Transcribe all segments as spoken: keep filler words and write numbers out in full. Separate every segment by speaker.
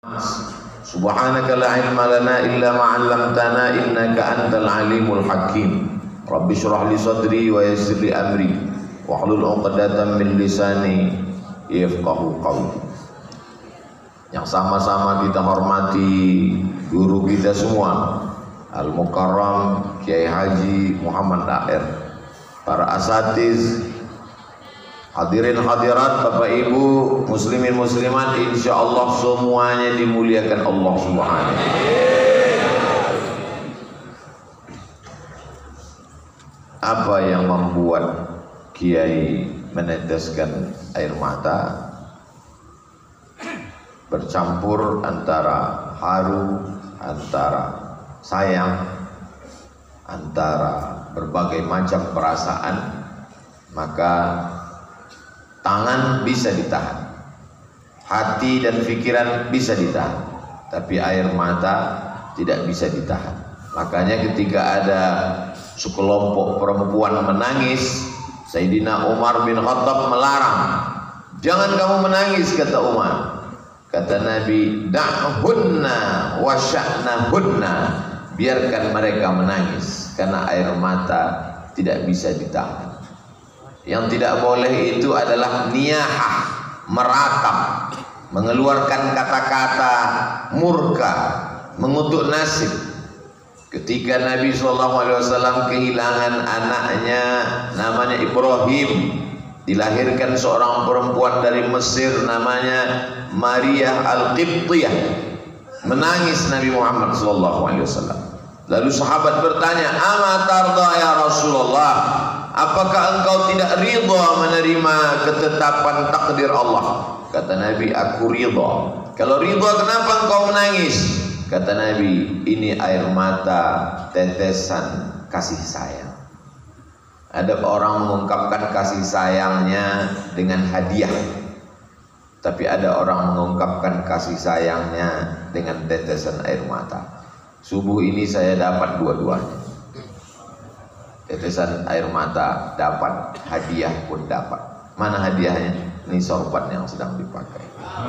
Speaker 1: Subhanaka la ilma lana illa ma 'allamtana innaka antal alimul hakim. Rabbi shrah li sadri wa yassir li amri wahlul 'uqdatam min lisani yafqahu qawli. Yang sama-sama kita hormati guru kita semua, Al-Mukarram Kiai Haji Muhammad Daer, para asatiz, hadirin hadirat, Bapak Ibu, muslimin muslimat, insya Allah semuanya dimuliakan Allah Subhanahu. Apa yang membuat Kiai meneteskan air mata? Bercampur antara haru, antara sayang, antara berbagai macam perasaan. Maka tangan bisa ditahan, hati dan pikiran bisa ditahan, tapi air mata tidak bisa ditahan. Makanya ketika ada sekelompok perempuan menangis, Sayyidina Umar bin Khattab melarang. Jangan kamu menangis, kata Umar. Kata Nabi, da'hunna wa sya'nahunna, biarkan mereka menangis, karena air mata tidak bisa ditahan. Yang tidak boleh itu adalah niyahah, meratap, mengeluarkan kata-kata murka, mengutuk nasib. Ketika Nabi shallallahu alaihi wasallam kehilangan anaknya namanya Ibrahim, dilahirkan seorang perempuan dari Mesir namanya Maria Al-Qibtiyah, menangis Nabi Muhammad shallallahu alaihi wasallam. Lalu sahabat bertanya, "Ama tarda ya Rasulullah? Apakah engkau tidak ridha menerima ketetapan takdir Allah?" Kata Nabi, "Aku ridha." "Kalau ridha, kenapa engkau menangis?" Kata Nabi, "Ini air mata tetesan kasih sayang." Ada orang mengungkapkan kasih sayangnya dengan hadiah, tapi ada orang mengungkapkan kasih sayangnya dengan tetesan air mata. Subuh ini saya dapat dua-duanya. Tetesan air mata dapat, hadiah pun dapat. Mana hadiahnya? Ini sorban yang sedang dipakai.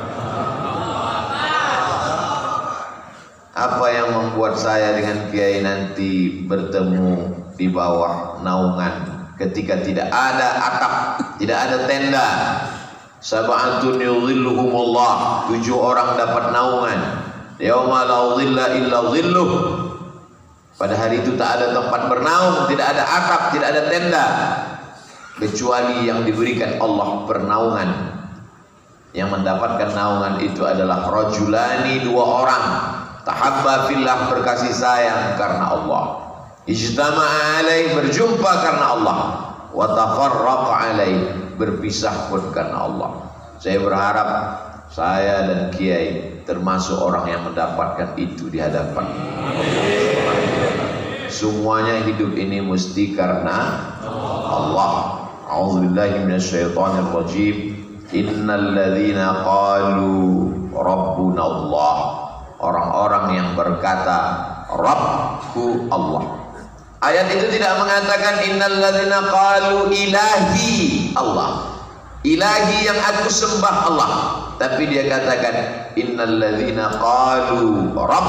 Speaker 1: Apa yang membuat saya dengan Kiai nanti bertemu di bawah naungan ketika tidak ada atap, tidak ada tenda? Sab'atun yudhilluhumullah, tujuh orang dapat naungan. Yauma la dhilla illa dhilluh. Pada hari itu tak ada tempat bernaung, tidak ada atap, tidak ada tenda, kecuali yang diberikan Allah pernaungan. Yang mendapatkan naungan itu adalah rajulani, dua orang, tahabba fillah, berkasih sayang karena Allah, ijtama'a alaih, berjumpa karena Allah, wa tafarraqa alaih, berpisah pun karena Allah. Saya berharap saya dan Kiai termasuk orang yang mendapatkan itu di hadapan Allah. Semuanya hidup ini mesti karena Allah. A'udzubillahi minasyaitonir rajim. Innal ladzina qalu rabbuna Allah, orang-orang yang berkata Rabbku Allah. Ayat itu tidak mengatakan innal ladzina qalu ilahi Allah, ilahi yang aku sembah Allah, tapi dia katakan innal ladzina qalu rabb.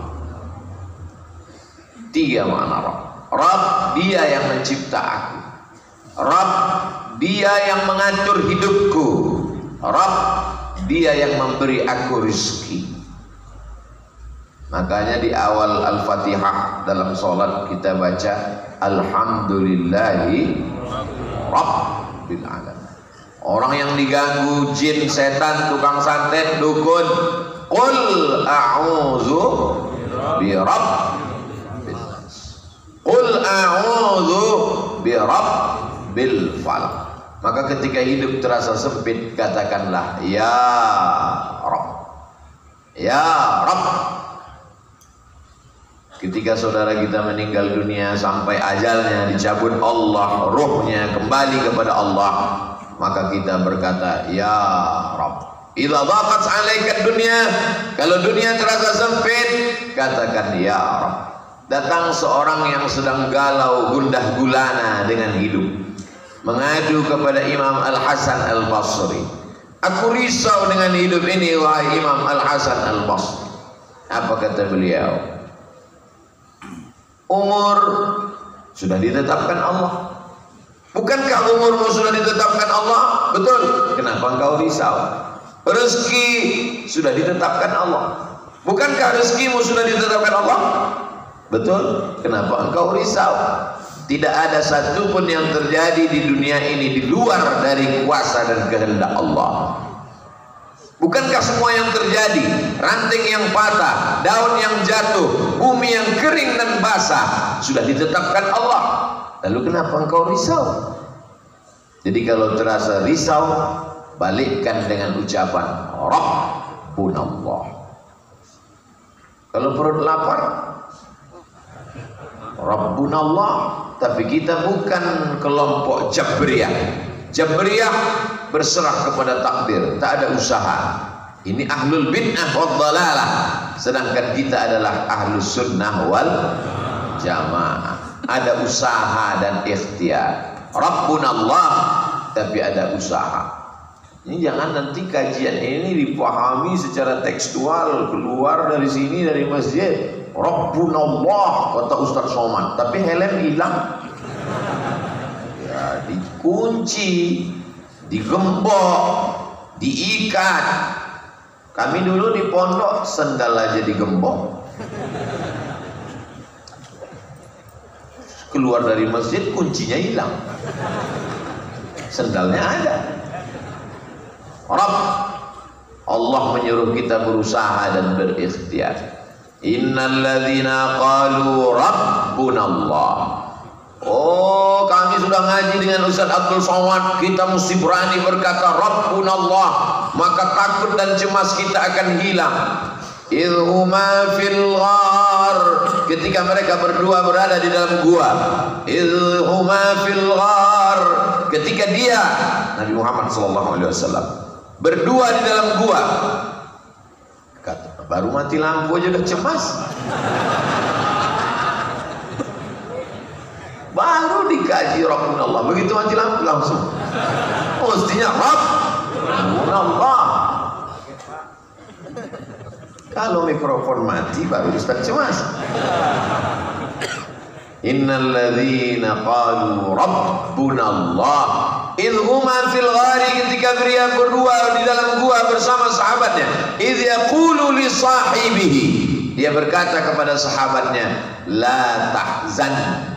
Speaker 1: Tiga makna Rabb. Rabb, dia yang mencipta aku. Rabb, dia yang mengatur hidupku. Rabb, dia yang memberi aku rezeki. Makanya di awal Al-Fatihah dalam sholat kita baca Alhamdulillahi Rabbil Alamin. Orang yang diganggu jin, setan, tukang santet, dukun, qul a'udzu bi rabbil nas, qul a'udzu bi rabbil falaq. Maka ketika hidup terasa sempit, katakanlah ya Rabb, ya Rabb. Ketika saudara kita meninggal dunia sampai ajalnya dicabut Allah, ruhnya kembali kepada Allah, maka kita berkata ya Rabb. Idza dhaqat 'alaika dunya, kalau dunia terasa sempit, katakan ya Rabb. Datang seorang yang sedang galau gundah gulana dengan hidup, mengadu kepada Imam Al-Hasan Al-Basri. Aku risau dengan hidup ini wahai Imam Al-Hasan Al-Basri. Apa kata beliau? Umur sudah ditetapkan Allah. Bukankah umurmu sudah ditetapkan Allah? Betul. Kenapa engkau risau? Rezeki sudah ditetapkan Allah. Bukankah rezekimu sudah ditetapkan Allah? Betul. Kenapa engkau risau? Tidak ada satupun yang terjadi di dunia ini di luar dari kuasa dan kehendak Allah. Bukankah semua yang terjadi, ranting yang patah, daun yang jatuh, bumi yang kering dan basah, sudah ditetapkan Allah? Lalu kenapa engkau risau? Jadi kalau terasa risau, balikkan dengan ucapan Rabbunallah. Kalau perut lapar, Rabbunallah. Tapi kita bukan kelompok Jabriyah. Jabriyah berserah kepada takdir, tak ada usaha. Ini ahlul bid'ah wad dhalalah. Sedangkan kita adalah ahlus sunnah wal jamaah. Ada usaha dan ikhtiar. Rabbunallah, tapi ada usaha. Ini jangan nanti kajian ini dipahami secara tekstual, keluar dari sini dari masjid Rabbunallah kata Ustaz Somad, tapi helm hilang. Ya, dikunci, digembok, diikat. Kami dulu di pondok sendal aja digembok. Keluar dari masjid kuncinya hilang, sendalnya ada. Rabb, Allah menyuruh kita berusaha dan berikhtiar. Innal ladzina qalu rabbunallah. Oh, kami sudah ngaji dengan Ustaz Abdul Somad, kita mesti berani berkata Rabbunallah, maka takut dan cemas kita akan hilang. Idhuma fil ghar, ketika mereka berdua berada di dalam gua. Idhuma fil ghar, ketika dia Nabi Muhammad sallallahu alaihi wasallam berdua di dalam gua. Kata, baru mati lampu aja udah cemas. Baru dikaji Rabbunallah, begitu mati lampu langsung. Mestinya Rabbunallah. Kalau mikrofon mati baru Ustaz cemas. Innal ladzina qalu Rabbunallah idhuma fil ghari, ketika dia berdua di dalam gua bersama sahabatnya. Idh yaqulu li sahibihi, dia berkata kepada sahabatnya, la tahzan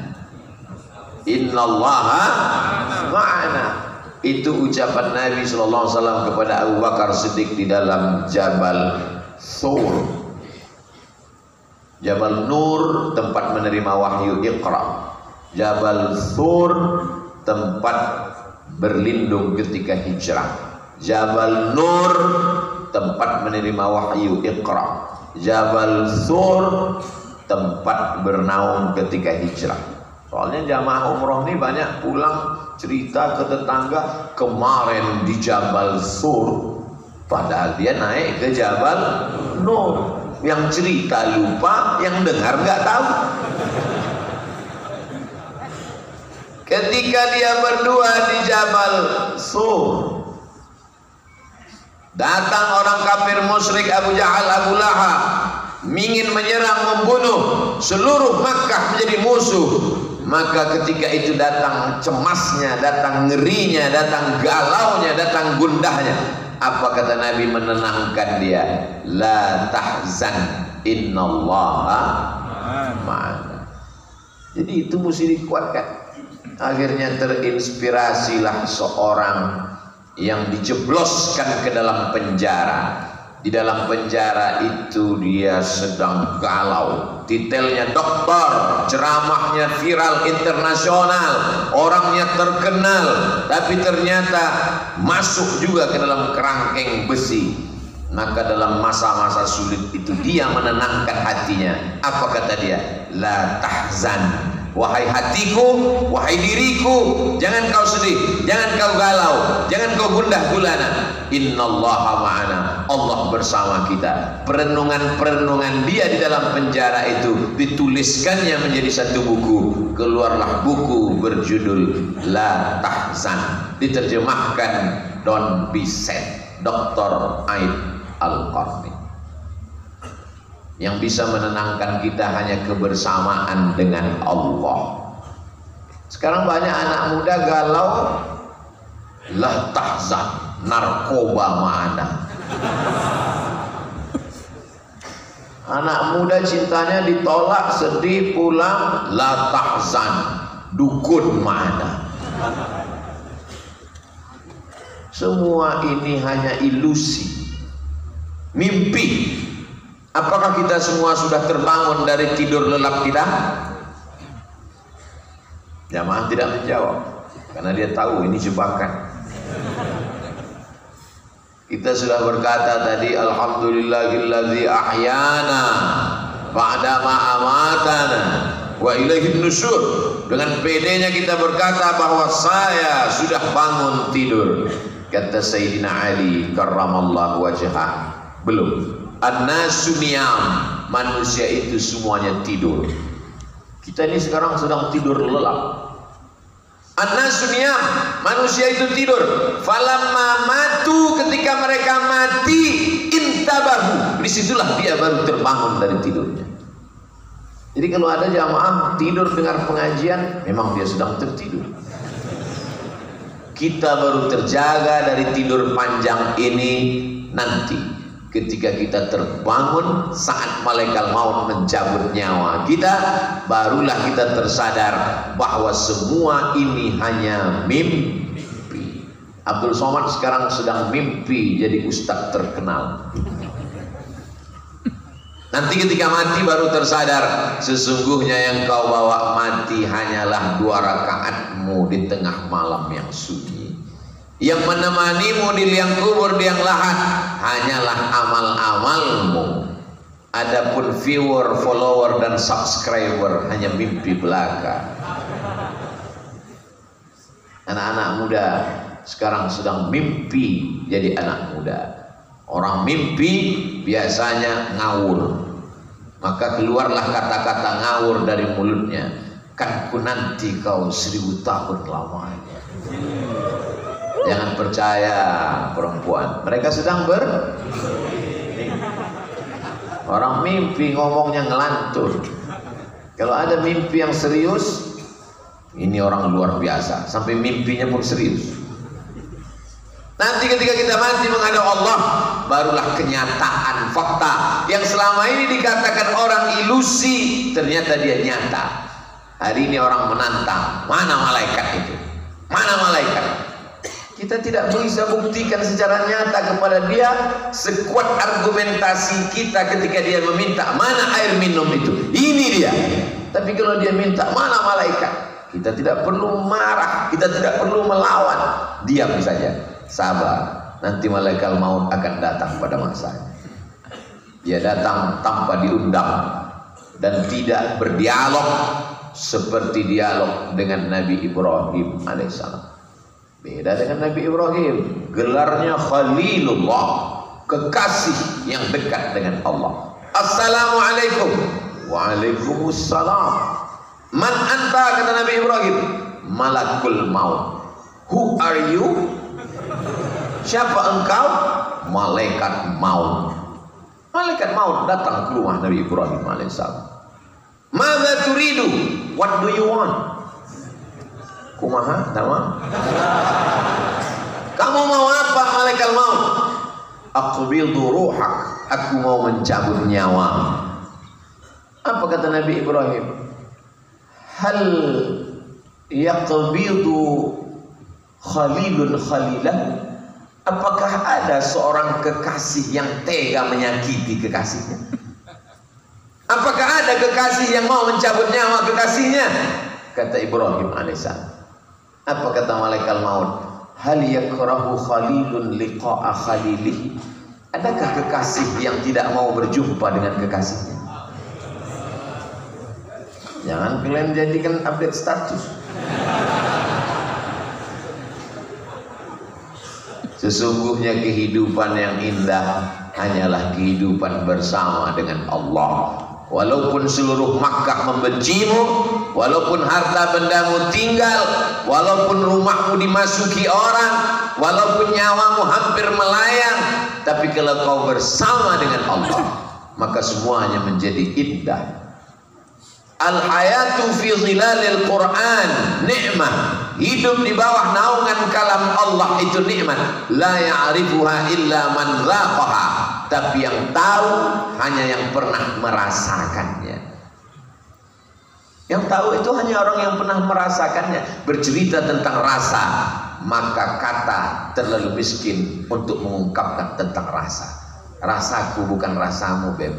Speaker 1: innallaha ma'ana. Itu ucapan Nabi sallallahu alaihi wasallam kepada Abu Bakar Siddiq di dalam Jabal Thur. Jabal Nur tempat menerima wahyu Iqra. Jabal Thur tempat berlindung ketika hijrah. Jabal Nur tempat menerima wahyu Iqra. Jabal Thur tempat bernaung ketika hijrah. Soalnya jamaah umroh ini banyak pulang cerita ke tetangga, kemarin di Jabal Thur, padahal dia naik ke Jabal Nur. Yang cerita lupa, yang dengar nggak tahu. Ketika dia berdua di Jabal Thur, datang orang kafir musyrik Abu Jahal, Abu Lahab, ingin menyerang, membunuh seluruh Makkah menjadi musuh. Maka ketika itu datang cemasnya, datang ngerinya, datang galaunya, datang gundahnya. Apa kata Nabi menenangkan dia? La tahzan innallaha ma'ana. Jadi itu mesti dikuatkan. Akhirnya terinspirasilah seorang yang dijebloskan ke dalam penjara. Di dalam penjara itu dia sedang galau. Detailnya dokter, ceramahnya viral internasional, orangnya terkenal, tapi ternyata masuk juga ke dalam kerangkeng besi. Maka dalam masa-masa sulit itu dia menenangkan hatinya. Apa kata dia? La tahzan, wahai hatiku, wahai diriku, jangan kau sedih, jangan kau galau, jangan kau gundah gulana. Innallaha ma'ana, Allah bersama kita. Perenungan-perenungan dia di dalam penjara itu dituliskannya menjadi satu buku. Keluarlah buku berjudul La Tahzan, diterjemahkan Don't Be Sad. Doktor Aid Al-Qarni. Yang bisa menenangkan kita hanya kebersamaan dengan Allah. Sekarang banyak anak muda galau, lah tahzan, narkoba mana. Anak muda cintanya ditolak, sedih, pulang, la tahzan, dukun mana. Semua ini hanya ilusi, mimpi. Apakah kita semua sudah terbangun dari tidur lelap kita? Jamaah tidak menjawab, karena dia tahu ini jebakan. Kita sudah berkata tadi, alhamdulillahilladzi ahyana ba'da ma amatana wa ilaihin nusyur. Dengan pedenya kita berkata bahwa saya sudah bangun tidur. Kata Sayyidina Ali karramallahu wajhah, belum. An-nasu niyam, manusia itu semuanya tidur. Kita ini sekarang sedang tidur lelap. An-nasu niyam, manusia itu tidur. Falamma matu, ketika mereka mati, intabahu, disitulah dia baru terbangun dari tidurnya. Jadi kalau ada jamaah tidur dengar pengajian, memang dia sedang tertidur. Kita baru terjaga dari tidur panjang ini nanti ketika kita terbangun saat malaikat maut mencabut nyawa kita, barulah kita tersadar bahwa semua ini hanya mimpi. Abdul Somad sekarang sedang mimpi jadi ustadz terkenal. Nanti ketika mati baru tersadar, sesungguhnya yang kau bawa mati hanyalah dua rakaatmu di tengah malam yang sunyi. Yang menemanimu di liang kubur, di liang lahat, hanyalah amal-amalmu. Adapun viewer, follower dan subscriber hanya mimpi belaka. Anak-anak muda sekarang sedang mimpi jadi anak muda. Orang mimpi biasanya ngawur, maka keluarlah kata-kata ngawur dari mulutnya. Kan ku nanti kau seribu tahun lamanya. Jangan percaya perempuan, mereka sedang ber orang mimpi ngomongnya ngelantur. Kalau ada mimpi yang serius, ini orang luar biasa, sampai mimpinya pun serius. Nanti ketika kita mati menghadap Allah, barulah kenyataan fakta yang selama ini dikatakan orang ilusi, ternyata dia nyata. Hari ini orang menantang, mana malaikat itu? Mana malaikat? Kita tidak bisa buktikan secara nyata kepada dia sekuat argumentasi kita ketika dia meminta mana air minum itu, ini dia. Tapi kalau dia minta mana malaikat, kita tidak perlu marah, kita tidak perlu melawan, diam saja, sabar. Nanti malaikat maut akan datang pada masanya. Dia datang tanpa diundang dan tidak berdialog seperti dialog dengan Nabi Ibrahim alaihissalam. Beda dengan Nabi Ibrahim, gelarnya Khalilullah, kekasih yang dekat dengan Allah. Assalamualaikum. Waalaikumsalam. Man anta, kata Nabi Ibrahim. Malakul maut. Who are you? Siapa engkau? Malaikat maut. Malaikat maut datang ke rumah Nabi Ibrahim alaihissalam. Madza turidu? What do you want? Kumaha nama? Kamu mau apa malaikat maut? Aqbidu ruhak, aku mau mencabut nyawa. Apa kata Nabi Ibrahim? Hal yaqbidu khalilun khalilah? Apakah ada seorang kekasih yang tega menyakiti kekasihnya? Apakah ada kekasih yang mau mencabut nyawa kekasihnya? Kata Ibrahim alaihissalam. Apa kata malaikat maut? Hal yakrahu khalilun liqa'a khalilih? Adakah kekasih yang tidak mau berjumpa dengan kekasihnya? Jangan kalian jadikan update status. Sesungguhnya kehidupan yang indah hanyalah kehidupan bersama dengan Allah. Walaupun seluruh Makkah membencimu, walaupun harta bendamu tinggal, walaupun rumahmu dimasuki orang, walaupun nyawamu hampir melayang, tapi kalau kau bersama dengan Allah, maka semuanya menjadi indah. Al-hayatu fi zilalil Quran nikmah. Hidup di bawah naungan kalam Allah itu nikmat. La ya'rifuha illa man dzaqaha. Tapi yang tahu hanya yang pernah merasakannya. Yang tahu itu hanya orang yang pernah merasakannya. Bercerita tentang rasa, maka kata terlalu miskin untuk mengungkapkan tentang rasa. Rasaku bukan rasamu, Beb.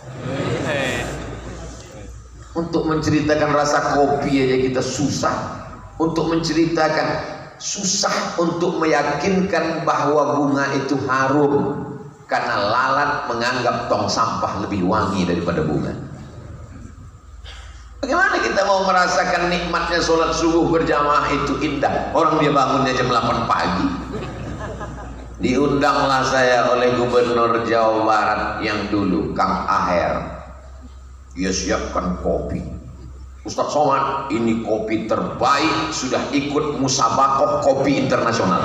Speaker 1: Untuk menceritakan rasa kopi aja kita susah. Untuk menceritakan susah untuk meyakinkan bahwa bunga itu harum, karena lalat menganggap tong sampah lebih wangi daripada bunga. Bagaimana kita mau merasakan nikmatnya sholat subuh berjamaah itu indah? Orang dia bangunnya jam delapan pagi. Diundanglah saya oleh Gubernur Jawa Barat yang dulu, Kang Aher. Dia siapkan kopi. Ustadz Somad, ini kopi terbaik, sudah ikut musabakoh kopi internasional.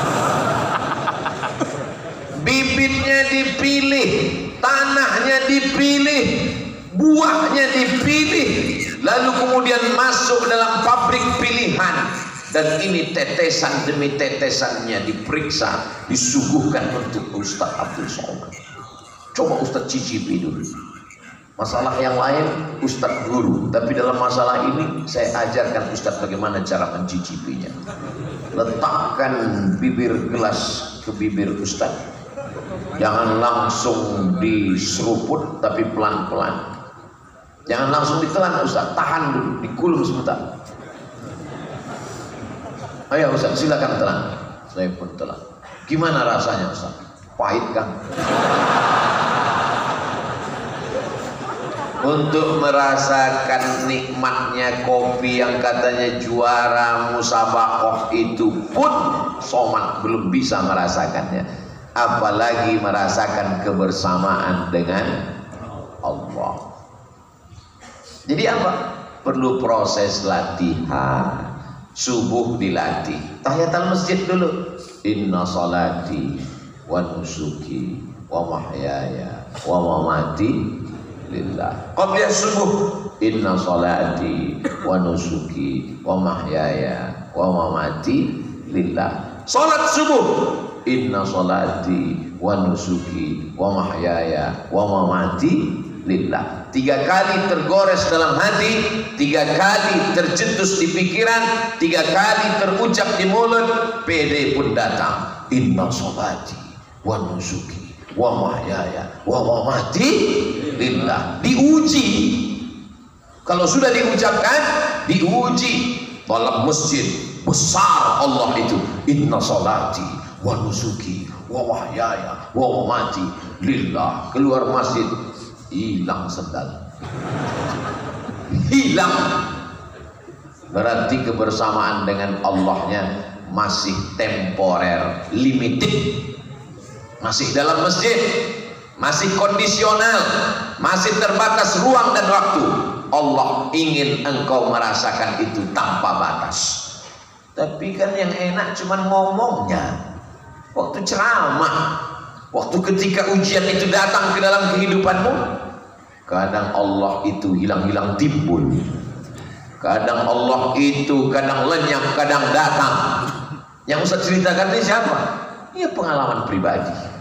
Speaker 1: Bibitnya dipilih, tanahnya dipilih, buahnya dipilih, lalu kemudian masuk dalam pabrik pilihan, dan ini tetesan demi tetesannya diperiksa, disuguhkan untuk Ustadz Abdul Somad. Coba Ustadz cicipi dulu. Masalah yang lain Ustadz guru, tapi dalam masalah ini saya ajarkan Ustadz bagaimana cara mencicipinya. Letakkan bibir gelas ke bibir Ustadz, jangan langsung diseruput, tapi pelan-pelan. Jangan langsung ditelan Ustadz, tahan dulu, dikulum sebentar. Ayo Ustadz, silakan telan. Saya pun telan. Gimana rasanya Ustadz? Pahit kan? Untuk merasakan nikmatnya kopi yang katanya juara musabakoh itu pun Somad belum bisa merasakannya, apalagi merasakan kebersamaan dengan Allah. Jadi apa? Perlu proses latihan. Subuh dilatih, tahiyatul masjid dulu. Inna salati wa nusuki wa mahyaya wa mamati lillah. Qabla subuh, inna salati wa nusuki wa mahyaya wa mamati lillah. Salat subuh, inna salati wa nusuki wa mahyaya wa mamati lillah. Tiga kali tergores dalam hati, tiga kali tercetus di pikiran, tiga kali terucap di mulut, pede pun datang. Inna salati wa nusuki wa mahyaya wa mamati lillah. Diuji. Kalau sudah diucapkan, diuji. Dalam masjid besar Allah itu, inna salati wa nusuki wa mahyaya wa mamati lillah. Keluar masjid, hilang sendal, hilang. Berarti kebersamaan dengan Allahnya masih temporer, limited. Masih dalam masjid, masih kondisional, masih terbatas ruang dan waktu. Allah ingin engkau merasakan itu tanpa batas. Tapi kan yang enak cuma ngomongnya. Waktu ceramah, waktu ketika ujian itu datang ke dalam kehidupanmu, kadang Allah itu hilang-hilang timbul. Kadang Allah itu kadang lenyap, kadang datang. Yang Ustaz ceritakan ini siapa? Ini pengalaman pribadi.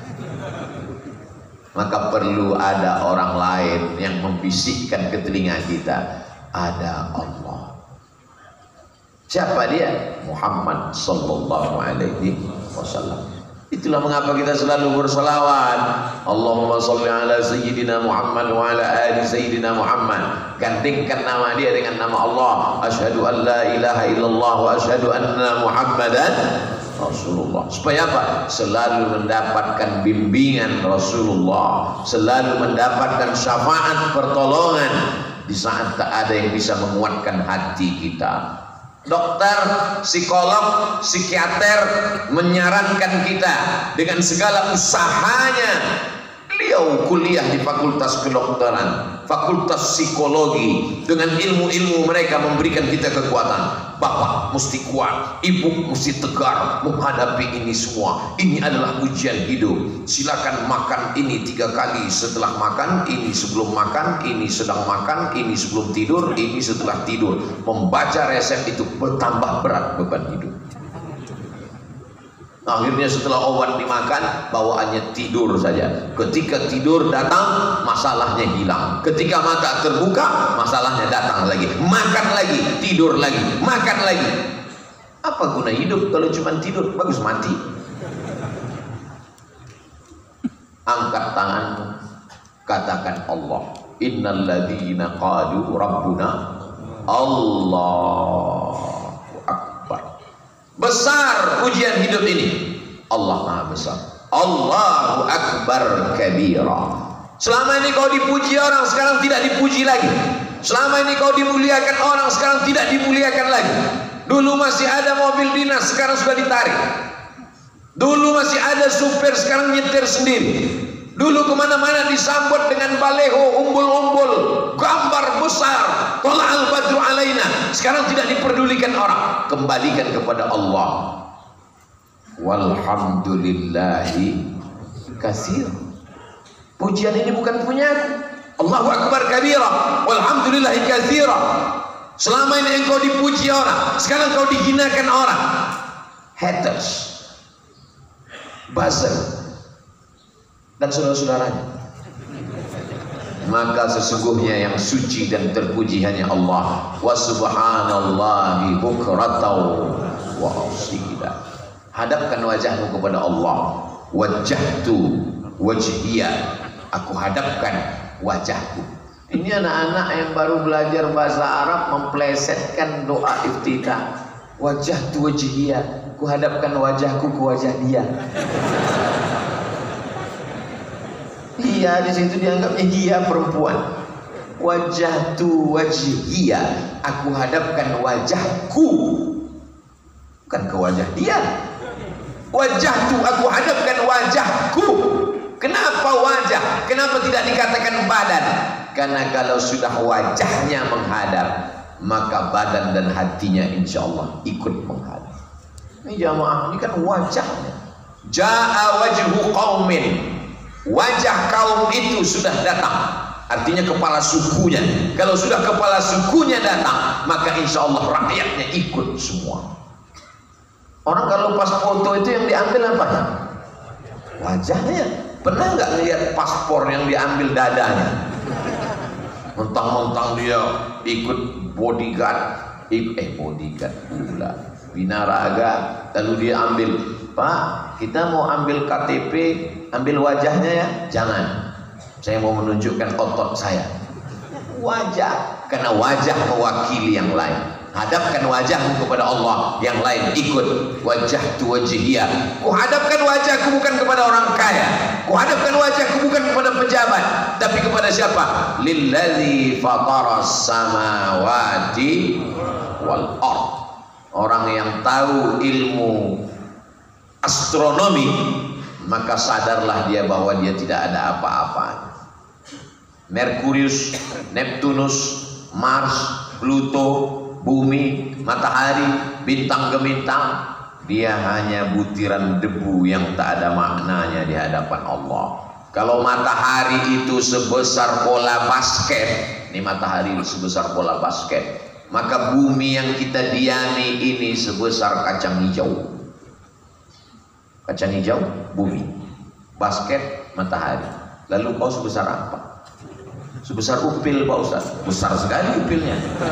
Speaker 1: Maka perlu ada orang lain yang membisikkan ke telinga kita, ada Allah. Siapa dia? Muhammad sallallahu alaihi wasallam. Itulah mengapa kita selalu berselawat. Allahumma sholli ala sayyidina Muhammad wa ala ali sayyidina Muhammad. Gandingkan nama dia dengan nama Allah. Asyhadu an la ilaha illallah wa asyhadu anna Muhammadan Rasulullah. Supaya apa? Selalu mendapatkan bimbingan Rasulullah, selalu mendapatkan syafaat pertolongan di saat tak ada yang bisa menguatkan hati kita. Dokter, psikolog, psikiater menyarankan kita dengan segala usahanya. Beliau kuliah di fakultas kedokteran, fakultas psikologi, dengan ilmu-ilmu mereka memberikan kita kekuatan. bapak mesti kuat, ibu mesti tegar menghadapi ini semua. Ini adalah ujian hidup. Silakan makan ini tiga kali setelah makan, ini sebelum makan, ini sedang makan, ini sebelum tidur, ini setelah tidur. Membaca resep itu bertambah berat beban hidup. Akhirnya setelah obat dimakan, bawaannya tidur saja. Ketika tidur datang, masalahnya hilang. Ketika mata terbuka, masalahnya datang lagi. Makan lagi, tidur lagi, makan lagi. Apa guna hidup kalau cuma tidur? Bagus mati. Angkat tanganmu, katakan Allah. Innal ladzina qalu rabbuna Allah. Besar ujian hidup ini. Allah Maha Besar. Allahu Akbar kabira. Selama ini kau dipuji orang, sekarang tidak dipuji lagi. Selama ini kau dimuliakan orang, sekarang tidak dimuliakan lagi. Dulu masih ada mobil dinas, sekarang sudah ditarik. Dulu masih ada supir, sekarang nyetir sendiri. Dulu kemana-mana disambut dengan baleho, umbul-umbul, gambar besar, tola'al badru alaina. Sekarang tidak diperdulikan orang. Kembalikan kepada Allah. Walhamdulillahi katsir. Pujian ini bukan punyaku. Allahu Akbar kabira, walhamdulillahi katsira. Selama ini engkau dipuji orang, sekarang kau dihinakan orang. Haters, buzzer, dan saudara-saudaranya. Maka sesungguhnya yang suci dan terpuji hanya Allah. Wa subhanallahi bukratan wa asila. Hadapkan wajahmu kepada Allah. Wajjahtu wajhiya. Aku hadapkan wajahku. Ini anak-anak yang baru belajar bahasa Arab memplesetkan doa iftitah. Wajjahtu wajhiya. Aku hadapkan wajahku ke wajah dia. Dia di situ dianggapnya dia perempuan. Wajahtu wajhiya, aku hadapkan wajahku, bukan ke wajah dia. Wajahtu, aku hadapkan wajahku. Kenapa wajah? Kenapa tidak dikatakan badan? Karena kalau sudah wajahnya menghadap, maka badan dan hatinya insya Allah ikut menghadap. Ini jamaah, ini kan wajahnya. Ja'a wajhu qaumin. Wajah kaum itu sudah datang, artinya kepala sukunya. Kalau sudah kepala sukunya datang, maka insya Allah rakyatnya ikut semua. Orang kalau pas foto itu yang diambil apa? Wajahnya. Pernah nggak lihat paspor yang diambil dadanya? Mentang-mentang dia ikut bodyguard, ikut, eh bodyguard pula, binaraga, lalu dia ambil. Pak, kita mau ambil K T P, ambil wajahnya ya. Jangan, saya mau menunjukkan otot saya. Wajah, karena wajah mewakili yang lain. Hadapkan wajahmu kepada Allah, yang lain ikut. Wajahtu wajhiyah, ku hadapkan wajahku bukan kepada orang kaya, ku hadapkan wajahku bukan kepada pejabat, tapi kepada siapa? Lillazi fataras samawati wal ard. Orang yang tahu ilmu astronomi, maka sadarlah dia bahwa dia tidak ada apa-apa. Merkurius, Neptunus, Mars, Pluto, bumi, matahari, bintang gemintang, dia hanya butiran debu yang tak ada maknanya di hadapan Allah. Kalau matahari itu sebesar bola basket, ini matahari sebesar bola basket, maka bumi yang kita diami ini sebesar kacang hijau. Kacang hijau, bumi. Basket, matahari. Lalu kau sebesar apa? Sebesar upil Pak Ustaz. Besar sekali upilnya.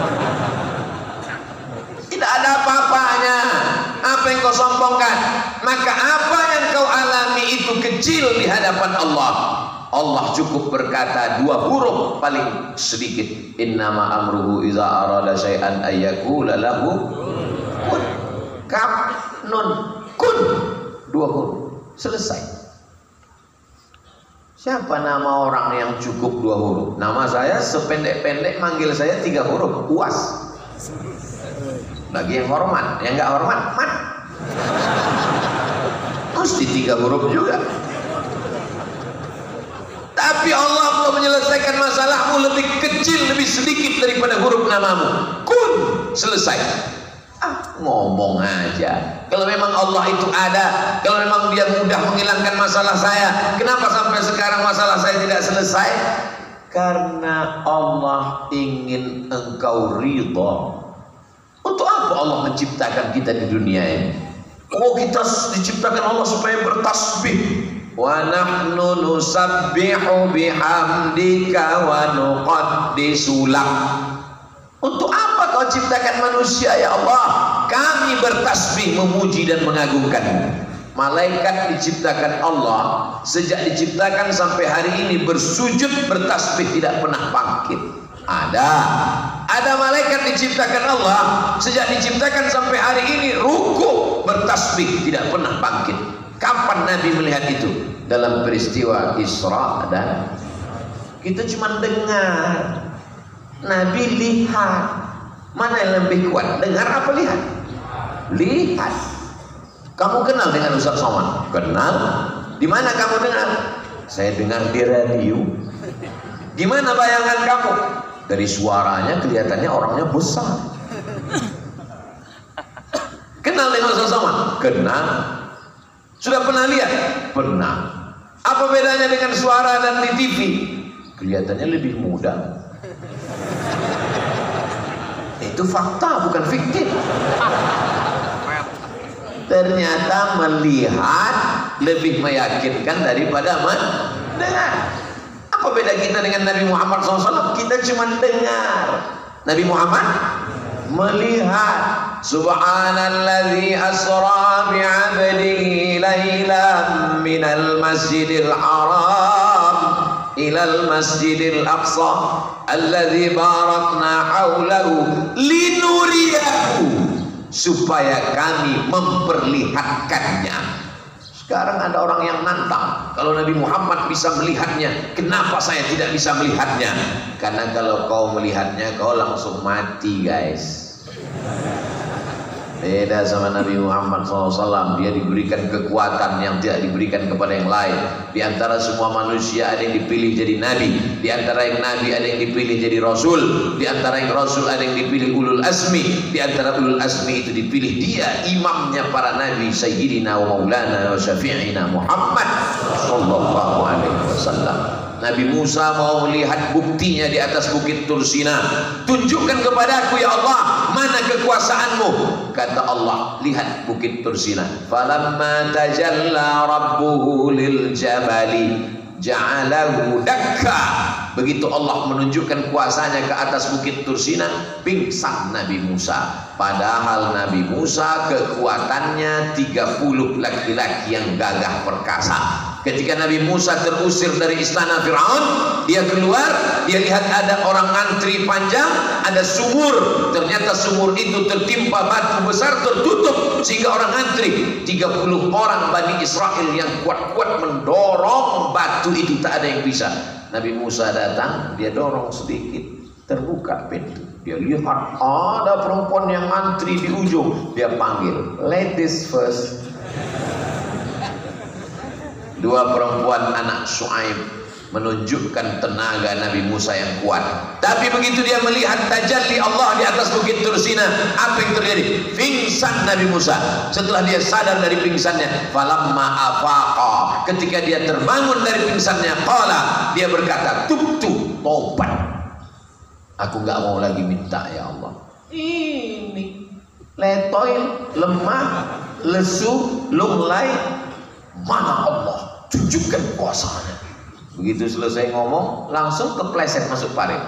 Speaker 1: Tidak ada apa-apanya. Apa yang kau sombongkan? Maka apa yang kau alami itu kecil di hadapan Allah. Allah cukup berkata dua huruf paling sedikit. Innama amruhu iza arada syai'an ayyakula lahu kun. Kaf, nun, kun. Dua huruf, selesai. Siapa nama orang yang cukup dua huruf? Nama saya sependek-pendek manggil saya tiga huruf, Uas. Bagi yang hormat, yang nggak hormat, mat. Mesti tiga huruf juga. Tapi Allah mau menyelesaikan masalahmu lebih kecil, lebih sedikit daripada huruf namamu. Kun, selesai. ngomong aja. Kalau memang Allah itu ada, kalau memang dia mudah menghilangkan masalah saya, kenapa sampai sekarang masalah saya tidak selesai? Karena Allah ingin engkau ridha. Untuk apa Allah menciptakan kita di dunia ini? Oh, kita diciptakan Allah supaya bertasbih. Wa nahnu nusabbihu bihamdika wa nuqaddisu lak. Untuk apa kau ciptakan manusia ya Allah? Kami bertasbih memuji dan mengagungkanmu. Malaikat diciptakan Allah, sejak diciptakan sampai hari ini bersujud bertasbih tidak pernah bangkit. Ada Ada malaikat diciptakan Allah, sejak diciptakan sampai hari ini ruku bertasbih tidak pernah bangkit. Kapan Nabi melihat itu? Dalam peristiwa Isra dan kita cuma dengar. Nabi lihat. Mana yang lebih kuat? Dengar apa lihat? Lihat. Kamu kenal dengan Ustaz Somad? Kenal. Di mana kamu dengar? Saya dengar di radio. Gimana bayangan kamu? Dari suaranya kelihatannya orangnya besar. Kenal dengan Ustaz Somad? Kenal. Sudah pernah lihat? Pernah. Apa bedanya dengan suara dan di T V? Kelihatannya lebih muda. Itu fakta, bukan fiktif. Ternyata melihat lebih meyakinkan daripada mendengar. Apa beda kita dengan Nabi Muhammad shallallahu alaihi wasallam? Kita cuma dengar. Nabi Muhammad melihat. Subhanalladzi asra bi'abdihi lailan minal masjidil haram ilal masjidil aqsa alladzi barakna haulahu linuriyahu, supaya kami memperlihatkannya. Sekarang ada orang yang nantang, kalau Nabi Muhammad bisa melihatnya, kenapa saya tidak bisa melihatnya? Karena kalau kau melihatnya, kau langsung mati, guys. Beda sama Nabi Muhammad shallallahu alaihi wasallam. Dia diberikan kekuatan yang tidak diberikan kepada yang lain. Di antara semua manusia ada yang dipilih jadi nabi, di antara yang nabi ada yang dipilih jadi rasul, di antara yang rasul ada yang dipilih ulul asmi, di antara ulul asmi itu dipilih dia imamnya para nabi, sayyidina wa maulana wa syafi'ina Muhammad sallallahu alaihi wasallam. Nabi Musa mau melihat buktinya di atas bukit Tursina. Tunjukkan kepadaku ya Allah, mana kekuasaanmu? Kata Allah, lihat bukit Tursina. Falamma tajalla rabbuhu lil jabali ja'alahu dakka. Begitu Allah menunjukkan kuasanya ke atas bukit Tursina, pingsan Nabi Musa. Padahal Nabi Musa kekuatannya tiga puluh laki-laki yang gagah perkasa. Ketika Nabi Musa terusir dari istana Fir'aun, dia keluar, dia lihat ada orang antri panjang, ada sumur. Ternyata sumur itu tertimpa batu besar, tertutup, sehingga orang antri tiga puluh orang Bani Israel yang kuat-kuat mendorong batu itu, tak ada yang bisa. Nabi Musa datang, dia dorong sedikit, terbuka pintu. Dia lihat ada perempuan yang antri di ujung, dia panggil, ladies first. Dua perempuan anak Shu'aib menunjukkan tenaga Nabi Musa yang kuat. Tapi begitu dia melihat tajalli Allah di atas bukit Tursina, apa yang terjadi? Pingsan Nabi Musa. Setelah dia sadar dari pingsannya, falamma afaqa, ketika dia terbangun dari pingsannya, qala, dia berkata, tubtu, tobat. Aku nggak mau lagi minta ya Allah. Ini letoy, lemah, lesu, lunglai. Mana Allah? Tunjukkan kuasanya. Begitu selesai ngomong, langsung kepleset masuk parit.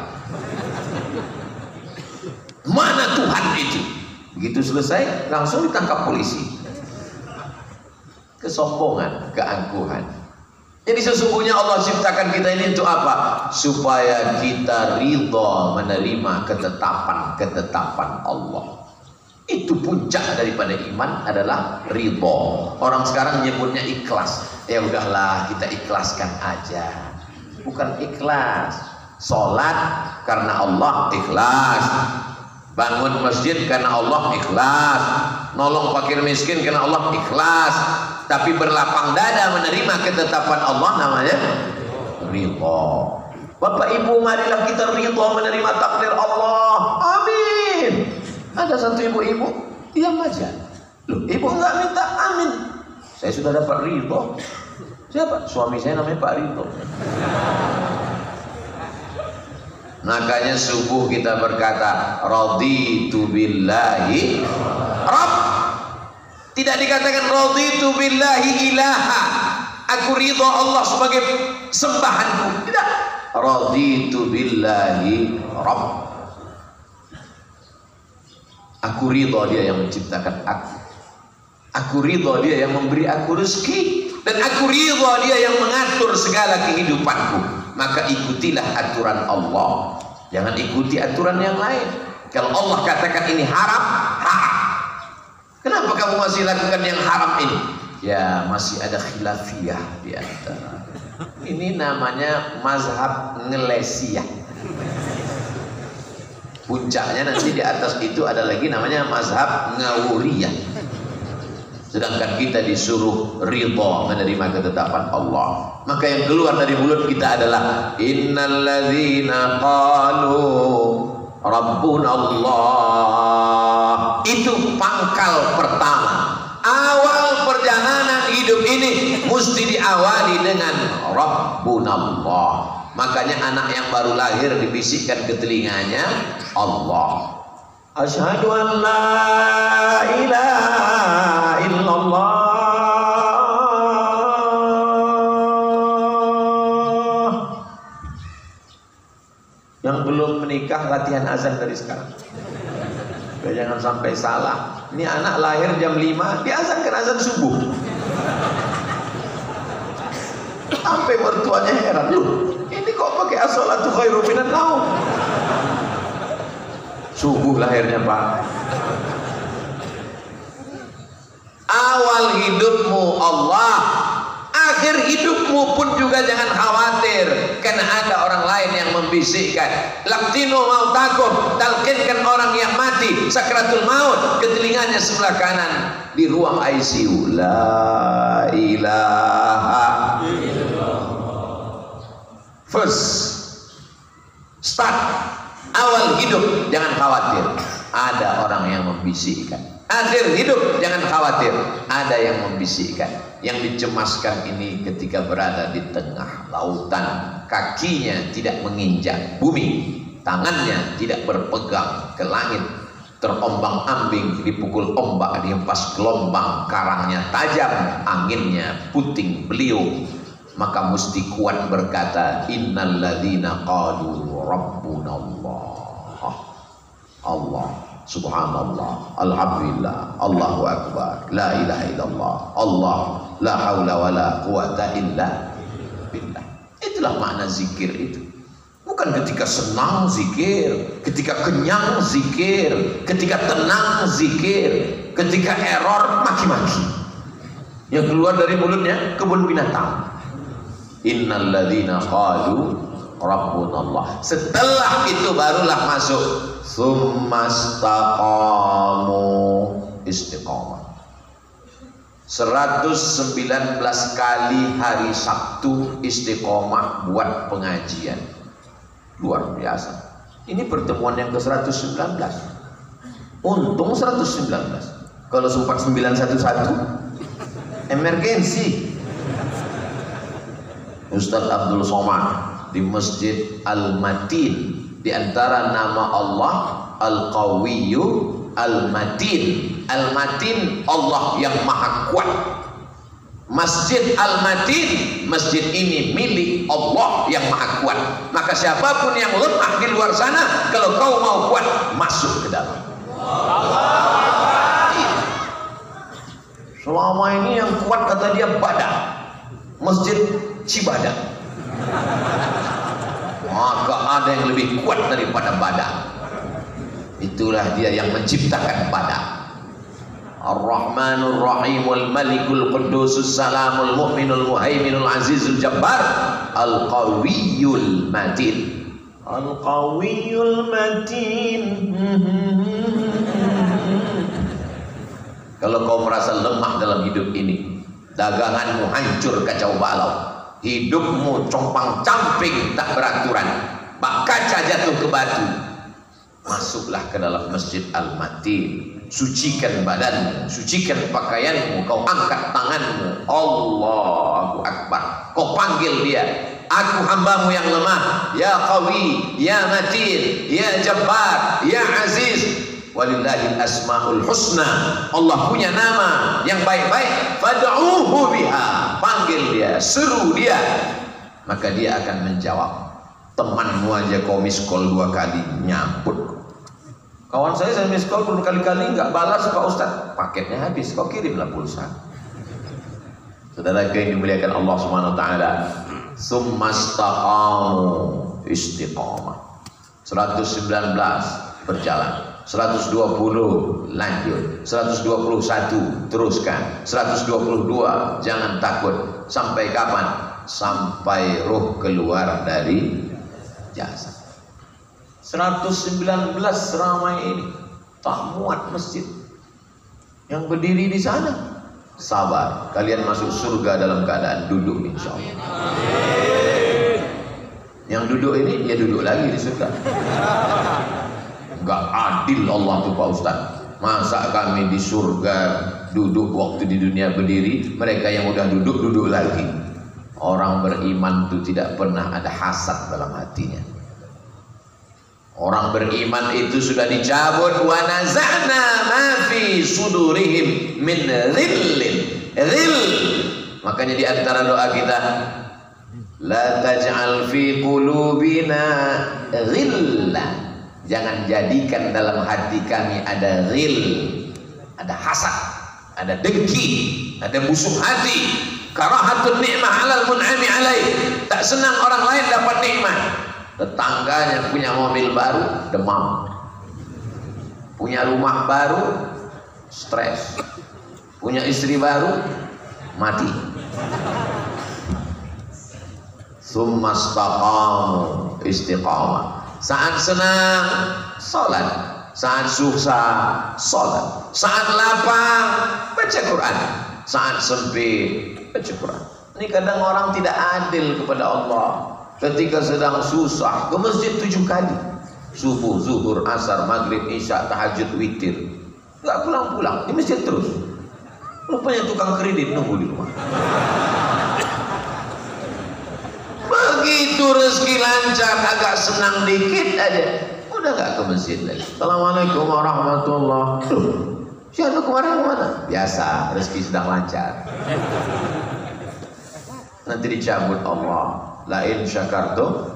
Speaker 1: Mana Tuhan itu? Begitu selesai, langsung ditangkap polisi. Kesombongan, keangkuhan. Jadi sesungguhnya Allah ciptakan kita ini untuk apa? Supaya kita ridha menerima ketetapan-ketetapan Allah. Itu puncak daripada iman adalah ridha. Orang sekarang menyebutnya ikhlas. Ya udahlah, kita ikhlaskan aja. Bukan ikhlas. Salat karena Allah ikhlas. Bangun masjid karena Allah ikhlas. Nolong fakir miskin karena Allah ikhlas. Tapi berlapang dada menerima ketetapan Allah namanya ridha. Bapak Ibu, marilah kita ridha menerima takdir Allah. Amin. Ada satu ibu-ibu diam aja. Loh, ibu enggak minta amin. Saya sudah dapat ridho. Siapa? Suami saya namanya Pak Ridho. Makanya subuh kita berkata raditu billahi rabb. Tidak dikatakan raditu billahi ilaha, aku ridho Allah sebagai sembahanku. Tidak. Raditu billahi rabb. Aku ridho dia yang menciptakan aku. Aku ridho dia yang memberi aku rezeki. Dan aku ridho dia yang mengatur segala kehidupanku. Maka ikutilah aturan Allah. Jangan ikuti aturan yang lain. Kalau Allah katakan ini haram, haram. Kenapa kamu masih lakukan yang haram ini? Ya masih ada khilafiyah di antara. Ini namanya mazhab ngelesiyah. Puncaknya nanti di atas itu ada lagi namanya mazhab ngawuriyah. Sedangkan kita disuruh ridha menerima ketetapan Allah. Maka yang keluar dari mulut kita adalah innalladzina qalu rabbuna Allah. Itu pangkal pertama. Awal perjalanan hidup ini mesti diawali dengan rabbuna Allah. Makanya anak yang baru lahir dibisikkan ke telinganya Allah. Asyhadu an la ilaha illallah. Yang belum menikah latihan azan dari sekarang. Jangan sampai salah. Ini anak lahir jam lima diazankan azan subuh. Sampai mertuanya heran, loh, ini kok pakai as-salatu khairum minan naum? Subuh lahirnya Pak. Awal hidupmu Allah, akhir hidupmu pun juga jangan khawatir, karena ada orang lain yang membisikkan. Laktinu mautakum, talkinkan orang yang mati sakratul maut ke telinganya sebelah kanan di ruang I C U. La ilaha illallah. First start. Awal hidup jangan khawatir, ada orang yang membisikkan. Akhir hidup jangan khawatir, ada yang membisikkan. Yang dicemaskan ini ketika berada di tengah lautan, kakinya tidak menginjak bumi, tangannya tidak berpegang ke langit, terombang-ambing, dipukul ombak, dihempas gelombang, karangnya tajam, anginnya puting beliung. Maka mesti kuat berkata innalladzina qalu rabbuna Allah. Allah, subhanallah, alhamdulillah, Allahu akbar, la ilaha illallah, Allah, la haula wala quwata illa billah. Itulah makna zikir itu. Bukan ketika senang zikir, ketika kenyang zikir, ketika tenang zikir, ketika error maki-maki. Yang keluar dari mulutnya kebun binatang. Innalladzina qalu rabbunallah. Setelah itu barulah masuk summastaqamu, istiqamah. seratus sembilan belas kali hari Sabtu istiqamah buat pengajian. Luar biasa. Ini pertemuan yang ke seratus sembilan belas. Untung seratus sembilan belas. Kalau sempat sembilan satu satu emergensi. Ustadz Abdul Somad di Masjid Al-Matin, di antara nama Allah Al-Qawiyyu Al-Matin. Al-Matin Allah yang maha kuat. Masjid Al-Matin, masjid ini milik Allah yang maha kuat. Maka siapapun yang lemah di luar sana, kalau kau mau kuat, masuk ke dalam. Selama ini yang kuat kata dia Badak, Masjid Cibadak. Maka ada yang lebih kuat daripada Badak. Itulah dia yang menciptakan Badak. Ar-Rahmanur Rahimul Malikul Qudusus Salamul Mu'minul Muhaiminul Azizul Jabbar Al-Qawiyyul Matin. Al-Qawiyyul Matin. Kalau kau merasa lemah dalam hidup ini, daganganmu hancur kacau balau, hidupmu compang camping tak beraturan, bak kaca jatuh ke batu, masuklah ke dalam Masjid Al-Matin. sucikan badanmu, sucikan pakaianmu, kau angkat tanganmu, Allahu Akbar, kau panggil dia, aku hambamu yang lemah, ya qawi, ya matin, ya jabbar, ya aziz. Walillahil asmaul husna, Allah punya nama yang baik-baik, fad'uhu biha, panggil dia, seru dia, maka dia akan menjawab. Temanmu aja kau miss call dua kali nyambut. Kawan saya saya miss call berkali-kali nggak balas Pak Ustadz, paketnya habis, kau kirimlah pulsa. Saudara yang dimuliakan Allah Subhanahu wa taala, summastaqamu istiqamah. seratus sembilan belas berjalan, seratus dua puluh lanjut, seratus dua puluh satu teruskan, seratus dua puluh dua jangan takut. Sampai kapan? Sampai roh keluar dari jasad. seratus sembilan belas ramai ini tak muat masjid. Yang berdiri di sana sabar, kalian masuk surga dalam keadaan duduk insyaallah. Yang duduk ini dia duduk lagi di surga. Enggak adil Allah tuh Pak Ustaz. Masa kami di surga duduk waktu di dunia berdiri, mereka yang udah duduk duduk lagi. Orang beriman itu tidak pernah ada hasad dalam hatinya. Orang beriman itu sudah dicabut, wa naza'na ma fi sudurihim min ghillin. Ghill. Makanya di antara doa kita, la taj'al fi qulubina ghillan. Jangan jadikan dalam hati kami ada ghil, ada hasad, ada dengki, ada busuk hati. Karahatun ni'mah 'alal mun'ami 'alaih. Tak senang orang lain dapat nikmat. Tetangganya punya mobil baru, demam. Punya rumah baru, stres. Punya istri baru, mati. Summastaqamu istiqamah. Saat senang, sholat. Saat susah, sholat. Saat lapang, baca Quran. Saat sempit, baca Quran. Ini kadang orang tidak adil kepada Allah. Ketika sedang susah, ke masjid tujuh kali. Subuh, zuhur, asar, maghrib, isya, tahajud, witir. Gak pulang-pulang, di masjid terus. Rupanya tukang kredit nunggu di rumah. Begitu rezeki lancar, agak senang dikit aja, udah gak ke masjid lagi. Assalamualaikum warahmatullahi wabarakatuh. Siapa kemarin kemana? Biasa, rezeki sedang lancar. Nanti dicabut Allah. Lain syakartum.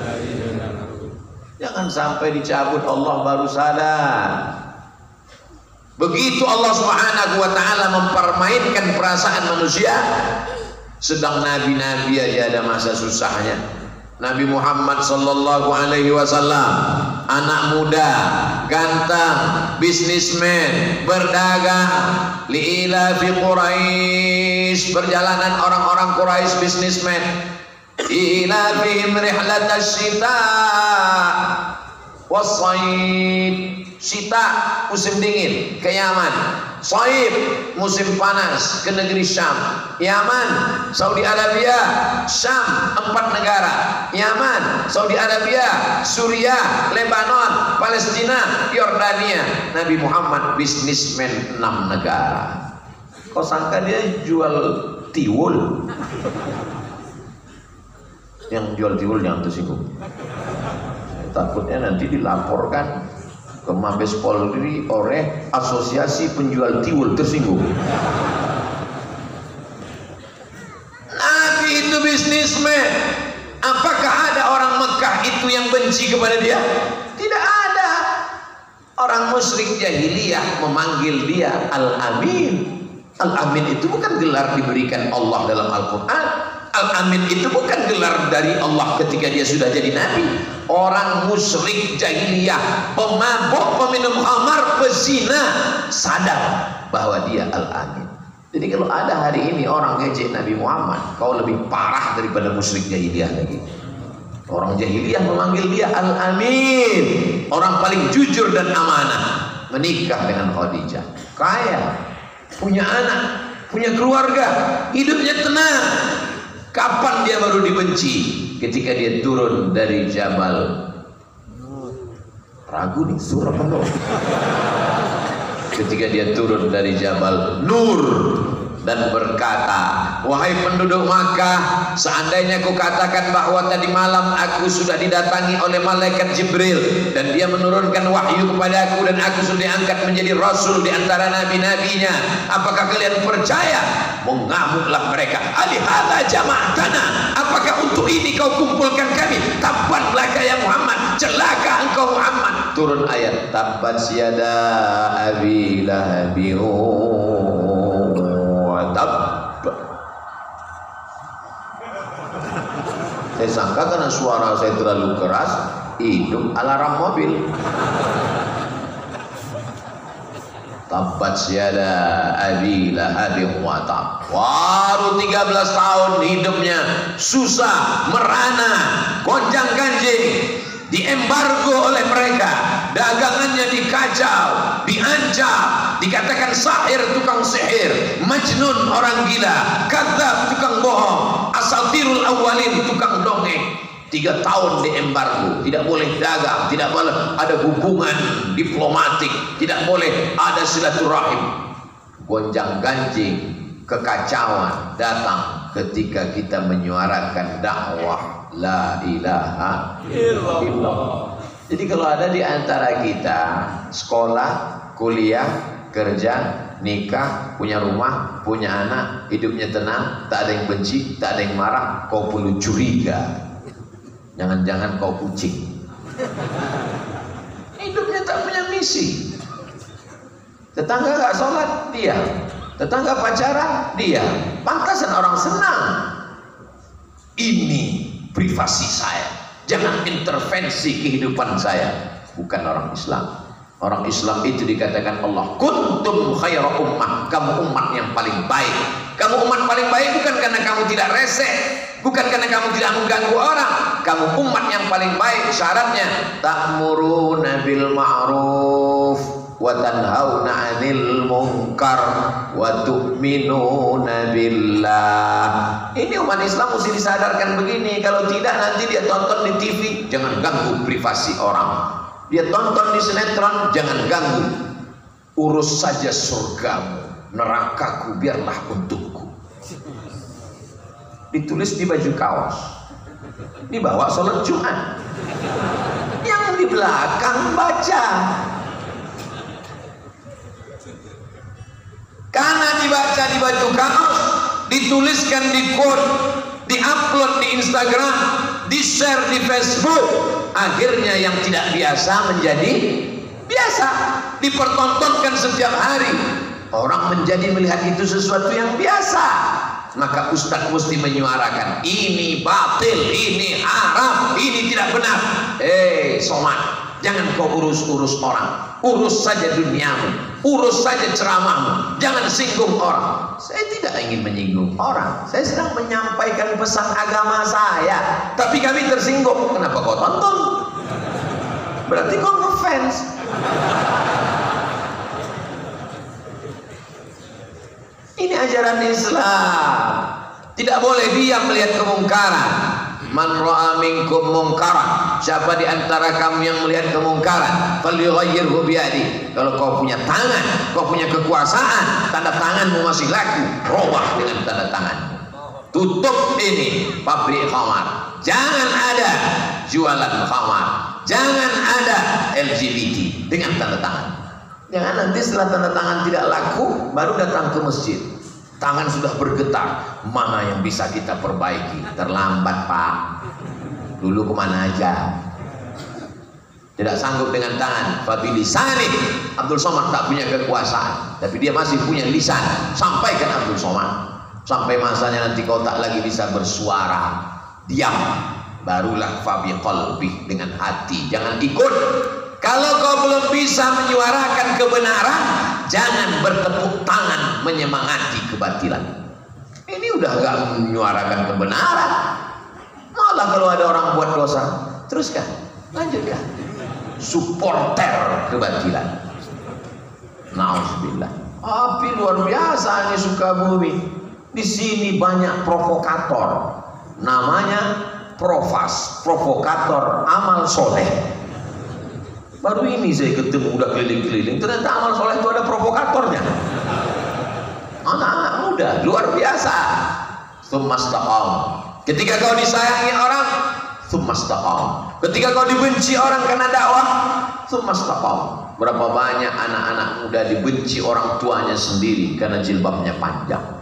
Speaker 1: Jangan sampai dicabut Allah baru sadar. Begitu Allah Subhanahu wa taala mempermainkan perasaan manusia. Sedang nabi-nabi aja ada masa susahnya. Nabi Muhammad sallallahu alaihi wasallam, anak muda, ganteng, bisnismen, berdagang, liila fi Quraisy, perjalanan orang-orang Quraisy bisnismen. Ila fihim rihlatash shita was-shaib. Shita musim dingin ke Yaman, shaib musim panas ke negeri Syam. Yaman, Saudi Arabia, Syam, empat negara. Yaman, Saudi Arabia, Suriah, Lebanon, Palestina, Yordania. Nabi Muhammad bisnismen enam negara. Kau sangka dia jual tiwul? Yang jual tiwul yang tersinggung. Takutnya nanti dilaporkan ke Mabes Polri oleh Asosiasi Penjual Tiwul tersinggung. Nabi itu bisnismen. Apakah ada orang Mekah itu yang benci kepada dia? Tidak ada. Orang musyrik jahiliyah memanggil dia Al-Amin. Al-Amin itu bukan gelar diberikan Allah dalam Al-Quran. Al-Amin itu bukan gelar dari Allah ketika dia sudah jadi Nabi. Orang musyrik jahiliyah, pemabuk, peminum khamar, pezina, sadar bahwa dia Al-Amin. Jadi kalau ada hari ini orang ngejek Nabi Muhammad, kau lebih parah daripada musyrik jahiliyah lagi. Orang jahiliyah memanggil dia Al-Amin, orang paling jujur dan amanah. Menikah dengan Khadijah, kaya, punya anak, punya keluarga, hidupnya tenang. Kapan dia baru dibenci? Ketika dia turun dari Jabal. Ragu nih, surah penuh. ketika dia turun dari Jabal Nur dan berkata, wahai penduduk Makkah, seandainya aku katakan bahwa tadi malam aku sudah didatangi oleh malaikat Jibril dan dia menurunkan wahyu kepada aku dan aku sudah diangkat menjadi rasul di antara nabi-nabinya, apakah kalian percaya? Mengamuklah mereka. Alihada jama'atana, apakah untuk ini kau kumpulkan kami? Tabban laka ya Muhammad, celaka engkau Muhammad. Turun ayat tabbat yada abi lahabin tab. Saya sangka karena suara saya terlalu keras, hidup alarm mobil. Tabbat yada abi lahabin wa tab. Baru tiga belas tahun hidupnya susah, merana, gonjang ganjing, diembargo oleh mereka, dagangannya dikacau, diancam, dikatakan sahir, tukang sihir, majnun, orang gila, kadzab, tukang bohong, asatirul awwalin, tukang dongeng. Tiga tahun diembargo, tidak boleh dagang, tidak boleh ada hubungan diplomatik, tidak boleh ada silaturahim. Gonjang ganjing, kekacauan datang ketika kita menyuarakan dakwah la ilaha illallah. Jadi kalau ada di antara kita sekolah, kuliah, kerja, nikah, punya rumah, punya anak, hidupnya tenang, tak ada yang benci, tak ada yang marah, kau perlu curiga. Jangan-jangan kau kucing. Hidupnya tak punya misi. Tetangga gak sholat, dia. Tetangga pacaran, dia. Pantasan orang senang. Ini privasi saya, jangan intervensi kehidupan saya. Bukan orang Islam. Orang Islam itu dikatakan Allah, kuntum khaira ummah, kamu umat yang paling baik. Kamu umat paling baik bukan karena kamu tidak rese, bukan karena kamu tidak mengganggu orang. Kamu umat yang paling baik, syaratnya ta'muruna bil ma'ruf wa tanhauna 'anil munkar wa tu'minuna billah. Ini umat Islam mesti disadarkan begini. Kalau tidak nanti dia tonton di T V, jangan ganggu privasi orang. Dia tonton di sinetron, jangan ganggu. Urus saja surgamu, nerakaku biarlah untukku. Ditulis di baju kaos, dibawa sholat Jumat. Yang di belakang baca. Karena dibaca di baju kaos, dituliskan di quote, di-upload di Instagram, di-share di Facebook, akhirnya yang tidak biasa menjadi biasa, dipertontonkan setiap hari. Orang menjadi melihat itu sesuatu yang biasa. Maka ustadz mesti menyuarakan, ini batil, ini haram, ini tidak benar. Eh, somat, jangan kau urus-urus orang, urus saja duniamu, urus saja ceramahmu, jangan singgung orang. Saya tidak ingin menyinggung orang, saya sedang menyampaikan pesan agama saya, tapi kami tersinggung. Kenapa kau tonton? Berarti kau ngefans. Ini ajaran Islam. Tidak boleh diam melihat kemungkaran. Man ra'a minkum mungkaran, siapa di antara kamu yang melihat kemungkaran, falyughayyirhu biyadi. Kalau kau punya tangan, kau punya kekuasaan, tanda tanganmu masih laku, robah dengan tanda tanganmu. Tutup ini pabrik khamar. Jangan ada jualan khamar. Jangan ada L G B T dengan tanda tangan. Jangan nanti setelah tanda tangan tidak laku baru datang ke masjid. Tangan sudah bergetar, mana yang bisa kita perbaiki? Terlambat Pak. Dulu kemana aja? Tidak sanggup dengan tangan. Fabilisani. Abdul Somad tak punya kekuasaan, tapi dia masih punya lisan. Sampaikan Abdul Somad. Sampai masanya nanti kau tak lagi bisa bersuara, diam. Barulah fabi qalbi, dengan hati. Jangan ikut. Kalau kau belum bisa menyuarakan kebenaran, jangan bertepuk tangan menyemangati kebatilan. Ini udah gak menyuarakan kebenaran. Malah kalau ada orang buat dosa, teruskan, lanjutkan. Supporter kebatilan. Nauzubillah. Tapi luar biasa ini Sukabumi. Di sini banyak provokator. Namanya Provas, provokator amal soleh. Baru ini saya ketemu udah keliling-keliling, ternyata amal soleh itu ada provokatornya. Anak-anak muda luar biasa. Tsumastaqam. Ketika kau disayangi orang, tsumastaqam. Ketika kau dibenci orang karena dakwah, tsumastaqam. Berapa banyak anak-anak muda dibenci orang tuanya sendiri karena jilbabnya panjang.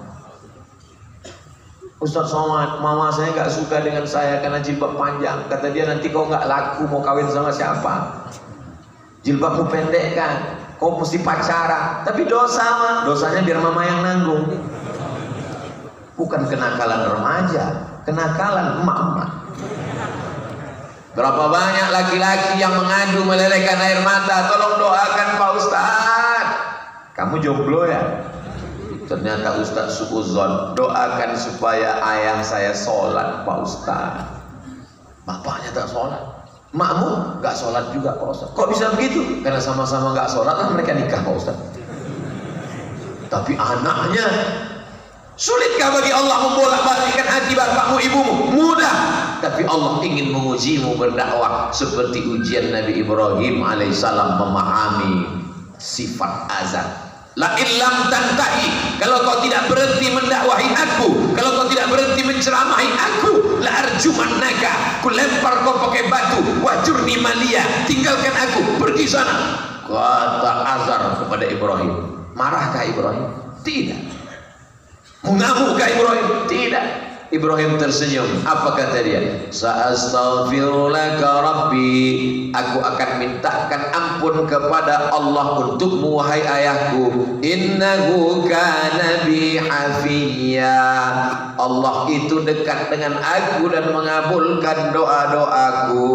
Speaker 1: Ustaz Somad, mama saya nggak suka dengan saya karena jilbab panjang. Kata dia, nanti kau nggak laku mau kawin sama siapa? Jilbabmu pendek kan, kau mesti pacaran. Tapi dosa mah, dosanya biar mama yang nanggung. Bukan kenakalan remaja, kenakalan emak-emak. Berapa banyak laki-laki yang mengadu melelehkan air mata, tolong doakan Pak Ustaz. Kamu jomblo ya? Ternyata Ustaz suuzon, doakan supaya ayah saya sholat Pak Ustaz. Bapaknya tak sholat, makmu gak sholat juga Pak Ustaz. Kok bisa begitu? Karena sama-sama gak sholat lah mereka nikah Pak Ustaz. Tapi anaknya, sulitkah bagi Allah membolak-balikkan hati bapakmu ibumu? Mudah. Tapi Allah ingin mengujimu berdakwah seperti ujian Nabi Ibrahim alaihissalam memahami sifat azab. La illam tantahi, kalau kau tidak berhenti mendakwahi aku, kalau kau tidak berhenti menceramahi aku, la arjumannaka, ku lempar kau pakai batu, wajurni malia, tinggalkan aku, pergi sana. Kata Azar kepada Ibrahim. Marahkah Ibrahim? Tidak. Mengamukkah Ibrahim? Tidak. Ibrahim tersenyum. Apa kata dia? Sa'astaghfirulaka Rabbi, aku akan mintakan ampun kepada Allah untukmu wahai ayahku. Innahu kana bi hafiyya, Allah itu dekat dengan aku dan mengabulkan doa-doaku.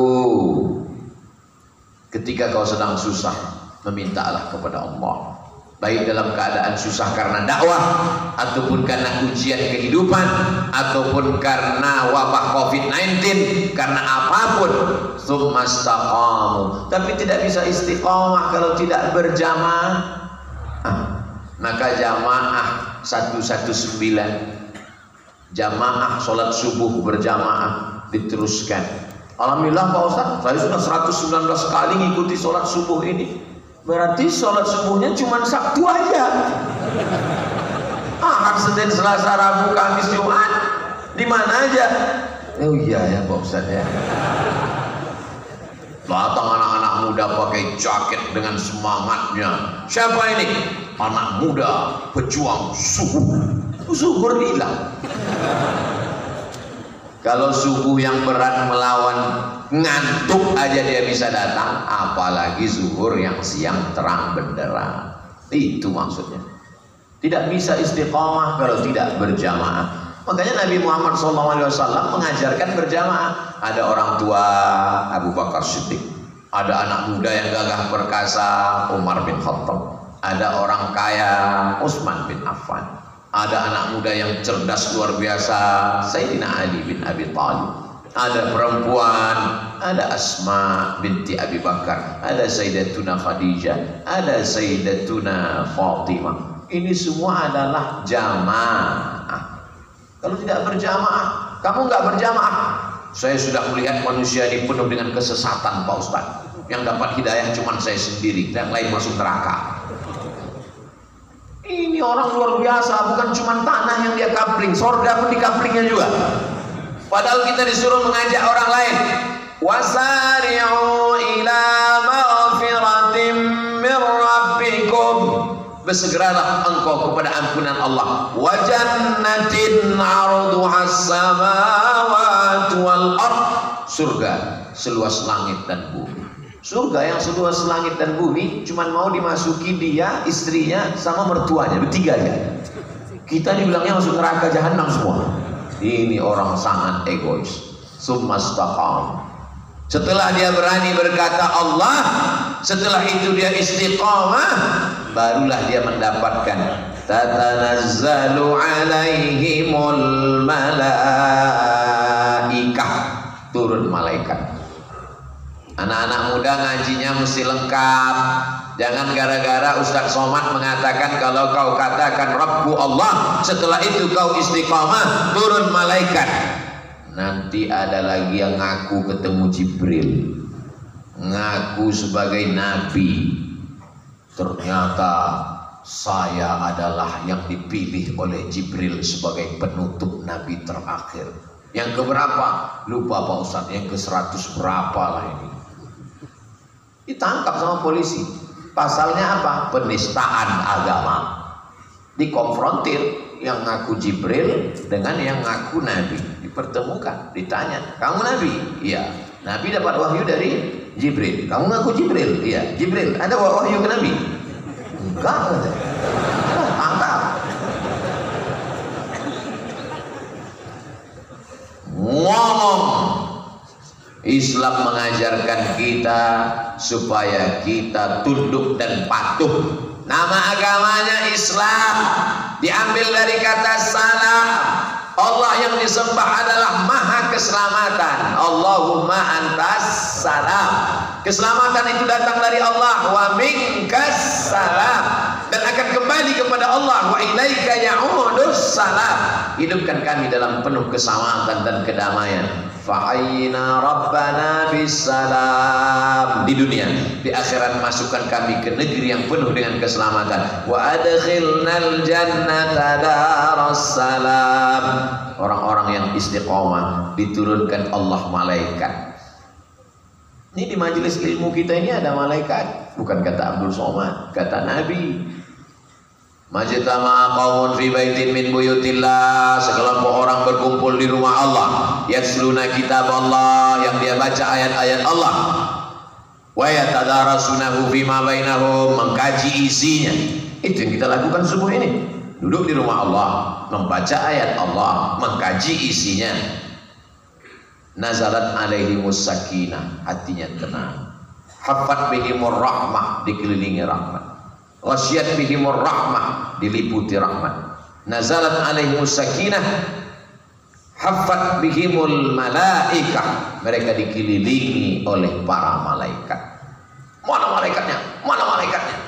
Speaker 1: Ketika kau sedang susah, memintalah kepada Allah. Baik dalam keadaan susah karena dakwah, ataupun karena ujian kehidupan, ataupun karena wabah covid sembilan belas, karena apapun. Tsumastaqamu. Tapi tidak bisa istiqomah kalau tidak berjamaah. ah, Maka jamaah satu satu sembilan, jamaah sholat subuh berjamaah diteruskan. Alhamdulillah Pak Ustaz, saya sudah seratus sembilan belas kali ngikuti sholat subuh ini. Berarti sholat subuhnya cuma Sabtu aja. Ahad, Senin, Selasa, Rabu, Kamis, Jumat, di mana aja? Oh iya ya Pak Ustaz ya. Datang anak-anak muda pakai jaket dengan semangatnya. Siapa ini? Anak muda pejuang subuh. Zuhur hilang. Kalau subuh yang berat melawan ngantuk aja dia bisa datang, apalagi zuhur yang siang terang benderang. Itu maksudnya. Tidak bisa istiqomah kalau tidak berjamaah. Makanya Nabi Muhammad shallallahu alaihi wasallam mengajarkan berjamaah. Ada orang tua Abu Bakar Siddiq, ada anak muda yang gagah perkasa Umar bin Khattab, ada orang kaya Utsman bin Affan, ada anak muda yang cerdas luar biasa Sayyidina Ali bin Abi Thalib, ada perempuan, ada Asma binti Abi Bakar, ada Sayyidatuna Khadijah, ada Sayyidatuna Fatimah. Ini semua adalah jamaah. Kalau tidak berjamaah, kamu nggak berjamaah. Saya sudah melihat manusia ini penuh dengan kesesatan Pak Ustaz. Yang dapat hidayah cuma saya sendiri, yang lain masuk neraka. Ini orang luar biasa, bukan cuma tanah yang dia kapling, sorga pun di kaplingnya juga. Padahal kita disuruh mengajak orang lain. Wasari'u ila maghfiratin min rabbikum, bersegeralah engkau kepada ampunan Allah. Wa jannatin 'arduhas samawati wal ard, surga seluas langit dan bumi. Surga yang seluas langit dan bumi cuma mau dimasuki dia, istrinya, sama mertuanya, bertiga ya. Kita dibilangnya masuk neraka jahanam semua. Ini orang sangat egois. Tsumastaqam. Setelah dia berani berkata Allah, setelah itu dia istiqamah, barulah dia mendapatkan tatanazzalu alaihimul malaikah, turun malaikat. Anak-anak muda ngajinya mesti lengkap. Jangan gara-gara Ustaz Somad mengatakan kalau kau katakan Rabbu Allah, setelah itu kau istiqamah, turun malaikat. Nanti ada lagi yang ngaku ketemu Jibril. ngaku sebagai nabi, ternyata saya adalah yang dipilih oleh Jibril sebagai penutup nabi terakhir. Yang keberapa? Lupa Pak Ustadz, yang ke seratus berapa lah ini. Ditangkap sama polisi. Pasalnya apa? Penistaan agama. Dikonfrontir yang ngaku Jibril dengan yang ngaku nabi, dipertemukan, ditanya, kamu nabi? Iya. Nabi dapat wahyu dari Jibril. Kamu ngaku Jibril? Iya. Jibril ada wahyu ke nabi? Enggak. Tangkap. Ngomong. Islam mengajarkan kita supaya kita tunduk dan patuh. Nama agamanya Islam, diambil dari kata salam. Allah yang disembah adalah maha keselamatan. Allahumma antas salam. Keselamatan itu datang dari Allah. Wa minkas salam. Dan akan kembali kepada Allah. Wa ilaika ya'udus salam. Hidupkan kami dalam penuh keselamatan dan kedamaian. Fa'ayna rabbana bisalam. Di dunia, di akhirat masukkan kami ke negeri yang penuh dengan keselamatan. Wa adkhilnal jannata darassalam. Orang-orang yang istiqomah diturunkan Allah malaikat. Ini di majelis ilmu kita ini ada malaikat, bukan kata Abdul Somad, kata Nabi. Majtama qaumun fi baitin min buyutillah, sekelompok orang berkumpul di rumah Allah, yasluna kitab Allah, yang dia baca ayat-ayat Allah, wa yatadarasunahu fima bainahum, mengkaji isinya. Itu yang kita lakukan subuh ini, duduk di rumah Allah, membaca ayat Allah, mengkaji isinya. Nazalat alaihimus sakinah, hatinya tenang. Hafat bihimur rahmah, dikelilingi rahmat. Wasyat bihimur rahmah, diliputi rahmat. Nazalat alaihimus sakinah, hafat bihimul malaikah, mereka dikelilingi oleh para malaikat. Mana malaikatnya? Mana malaikatnya?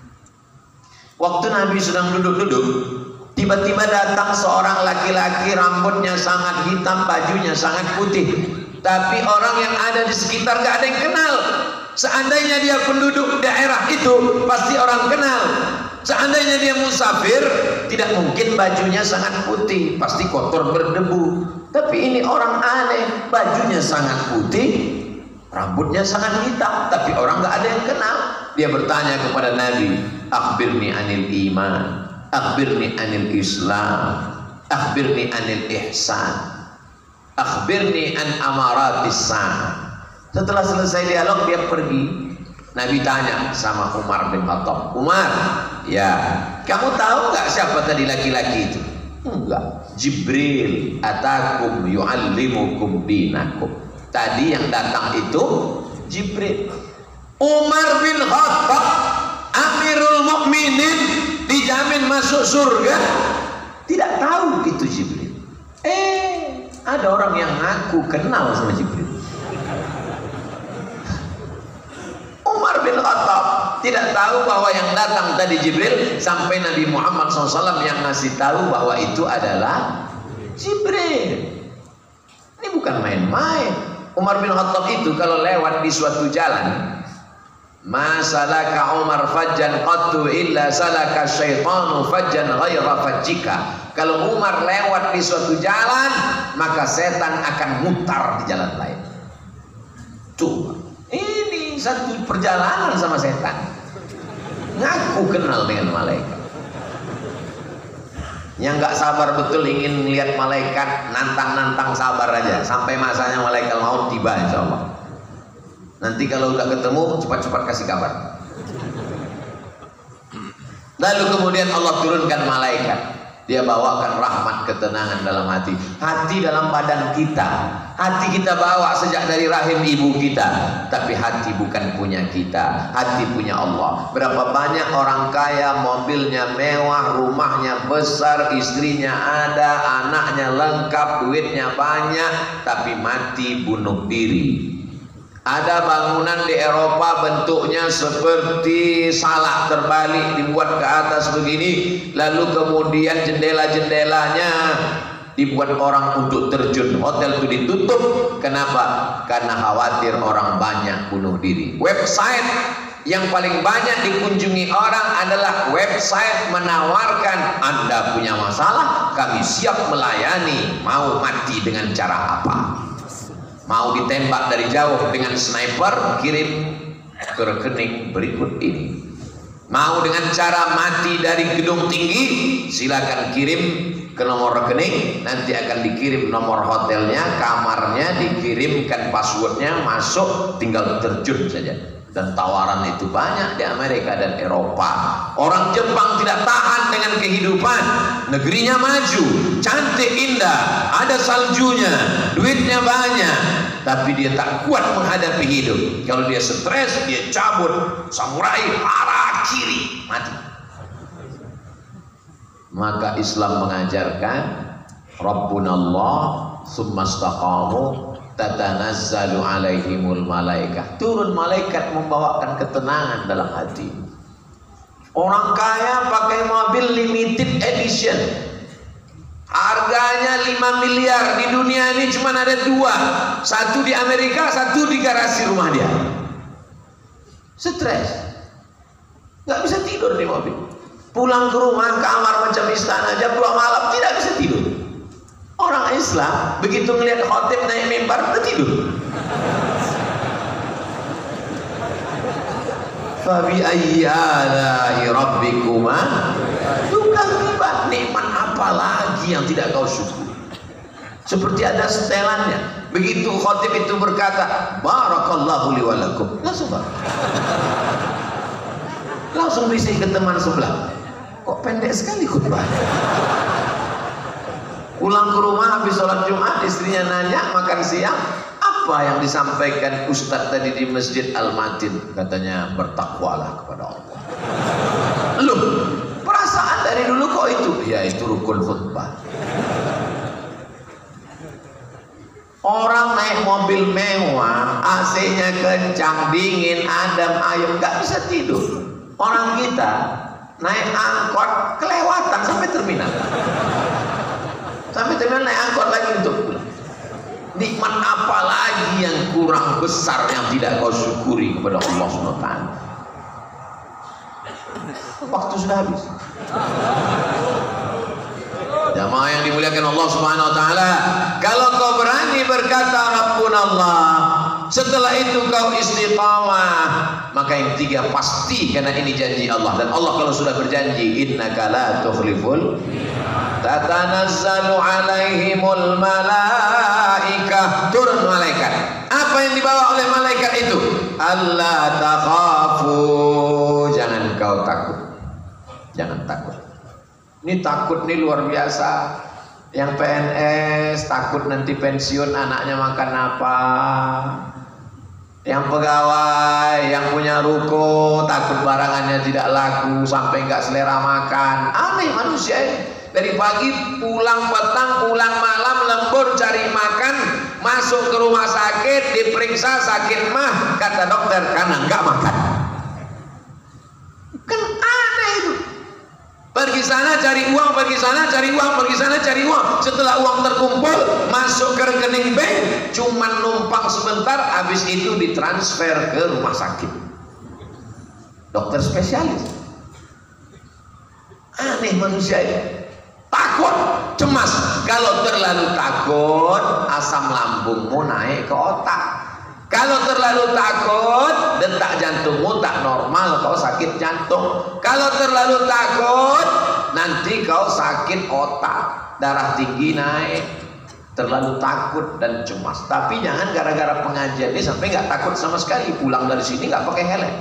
Speaker 1: Waktu Nabi sedang duduk-duduk, tiba-tiba datang seorang laki-laki, rambutnya sangat hitam, bajunya sangat putih, tapi orang yang ada di sekitar gak ada yang kenal. Seandainya dia penduduk daerah itu, pasti orang kenal. Seandainya dia musafir, tidak mungkin bajunya sangat putih, pasti kotor berdebu. Tapi ini orang aneh, bajunya sangat putih, rambutnya sangat hitam, tapi orang gak ada yang kenal. Dia bertanya kepada Nabi, akhbirni anil iman, akhbirni anil Islam, akhbirni anil ihsan, akhbirni an amaratis sa'ah. Setelah selesai dialog dia pergi. Nabi tanya sama Umar bin Khattab, Umar, ya, kamu tahu nggak siapa tadi laki-laki itu? Enggak. Jibril atakum yu'allimukum dinakum. Tadi yang datang itu Jibril. Umar bin Khattab, Amirul Mukminin, dijamin masuk surga, tidak tahu itu Jibril. Eh, ada orang yang ngaku kenal sama Jibril. Umar bin Khattab tidak tahu bahwa yang datang tadi Jibril, sampai Nabi Muhammad shallallahu alaihi wasallam yang ngasih tahu bahwa itu adalah Jibril. Ini bukan main-main. Umar bin Khattab itu kalau lewat di suatu jalan, ma salaka Umar fajjan qattu illa salaka syaitanu fajjan ghaira fajjika. Kalau Umar lewat di suatu jalan, maka setan akan mutar di jalan lain. Tuh, ini satu perjalanan sama setan. Ngaku kenal dengan malaikat. Yang nggak sabar betul ingin lihat malaikat, nantang-nantang sabar aja sampai masanya malaikat maut tiba insya Allah. Nanti kalau udah ketemu cepat-cepat kasih kabar. Lalu kemudian Allah turunkan malaikat. Dia bawakan rahmat, ketenangan dalam hati. Hati dalam badan kita. Hati kita bawa sejak dari rahim ibu kita. Tapi hati bukan punya kita. Hati punya Allah. Berapa banyak orang kaya, mobilnya mewah, rumahnya besar, istrinya ada, anaknya lengkap, duitnya banyak, tapi mati bunuh diri. Ada bangunan di Eropa bentuknya seperti salak terbalik, dibuat ke atas begini, lalu kemudian jendela-jendelanya dibuat orang untuk terjun. Hotel itu ditutup. Kenapa? Karena khawatir orang banyak bunuh diri. Website yang paling banyak dikunjungi orang adalah website menawarkan, Anda punya masalah, kami siap melayani. Mau mati dengan cara apa? Mau ditembak dari jauh dengan sniper, kirim ke rekening berikut ini. Mau dengan cara mati dari gedung tinggi, silakan kirim ke nomor rekening, nanti akan dikirim nomor hotelnya, kamarnya, dikirimkan passwordnya, masuk, tinggal terjun saja. Dan tawaran itu banyak di Amerika dan Eropa. Orang Jepang tidak tahan dengan kehidupan, negerinya maju, cantik, indah, ada saljunya, duitnya banyak, tapi dia tak kuat menghadapi hidup. Kalau dia stres, dia cabut, samurai, arah kiri, mati. Maka Islam mengajarkan Rabbunallah summa istaqamu tatanazzalu alaihimul malaikah. Turun malaikat membawakan ketenangan dalam hati. Orang kaya pakai mobil limited edition, harganya lima miliar. Di dunia ini cuma ada dua, satu di Amerika, satu di garasi rumah dia. Stres, nggak bisa tidur di mobil. Pulang ke rumah, kamar macam istana, jam dua malam tidak bisa tidur. Orang Islam begitu melihat khotib naik mimbar udah tidur. Fabi ayyi ala'i rabbikuma tukadziban. Nikmat apa lagi yang tidak kau syukuri? Seperti ada setelannya. Begitu khotib itu berkata, barakallahu li wa lakum, langsung langsung bisik ke teman sebelah, kok pendek sekali khutbah. Pulang ke rumah habis sholat Jumat, istrinya nanya makan siang, apa yang disampaikan Ustadz tadi di Masjid Al-Matin? Katanya bertakwalah kepada Allah. Loh, perasaan dari dulu kok itu? Ya itu rukun khutbah. Orang naik mobil mewah, A C-nya kencang, dingin, adem, ayem, nggak bisa tidur. Orang kita naik angkot kelewatan sampai terminal. Sampai terminal naik angkot lagi untuk pulang. Nikmat apa lagi yang kurang besar yang tidak kau syukuri kepada Allah subhanahu wa taala? Waktu sudah habis. Jamaah yang dimuliakan Allah subhanahu wa taala, kalau kau berani berkata Rabbunallah, setelah itu kau istiqamah, maka yang tiga pasti, karena ini janji Allah. Dan Allah kalau sudah berjanji, innaka la tukhliful, tatanazzalu alaihimul malaikah, turun malaikat. Apa yang dibawa oleh malaikat itu? Allah takhafu, jangan kau takut, jangan takut. Ini takut nih luar biasa. Yang P N S takut nanti pensiun anaknya makan apa. Yang pegawai, yang punya ruko takut barangannya tidak laku sampai nggak selera makan. Aneh manusia ini. Dari pagi pulang petang, pulang malam, lembur cari makan, masuk ke rumah sakit, diperiksa sakit mah, kata dokter karena nggak makan. Kan aneh itu. Pergi sana cari uang, pergi sana cari uang, pergi sana cari uang. Setelah uang terkumpul, masuk ke rekening bank, cuman numpang sebentar, habis itu ditransfer ke rumah sakit. Dokter spesialis. Aneh manusia ini. Takut, cemas. Kalau terlalu takut, asam lambungmu naik ke otak. Kalau terlalu takut, detak jantungmu tak normal, kau sakit jantung. Kalau terlalu takut, nanti kau sakit otak, darah tinggi naik. Terlalu takut dan cemas. Tapi jangan gara-gara pengajian ini sampai nggak takut sama sekali. Pulang dari sini nggak pakai helm.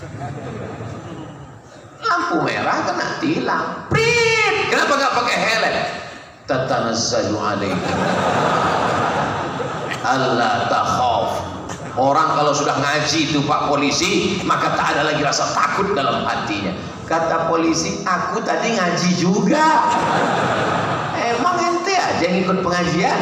Speaker 1: Lampu merah kena tilang. Prit, kenapa nggak pakai helm? Tatanazzalu alaihim alla takhaf. Orang kalau sudah ngaji itu Pak Polisi, maka tak ada lagi rasa takut dalam hatinya. Kata polisi, aku tadi ngaji juga. Emang ente aja yang ikut pengajian?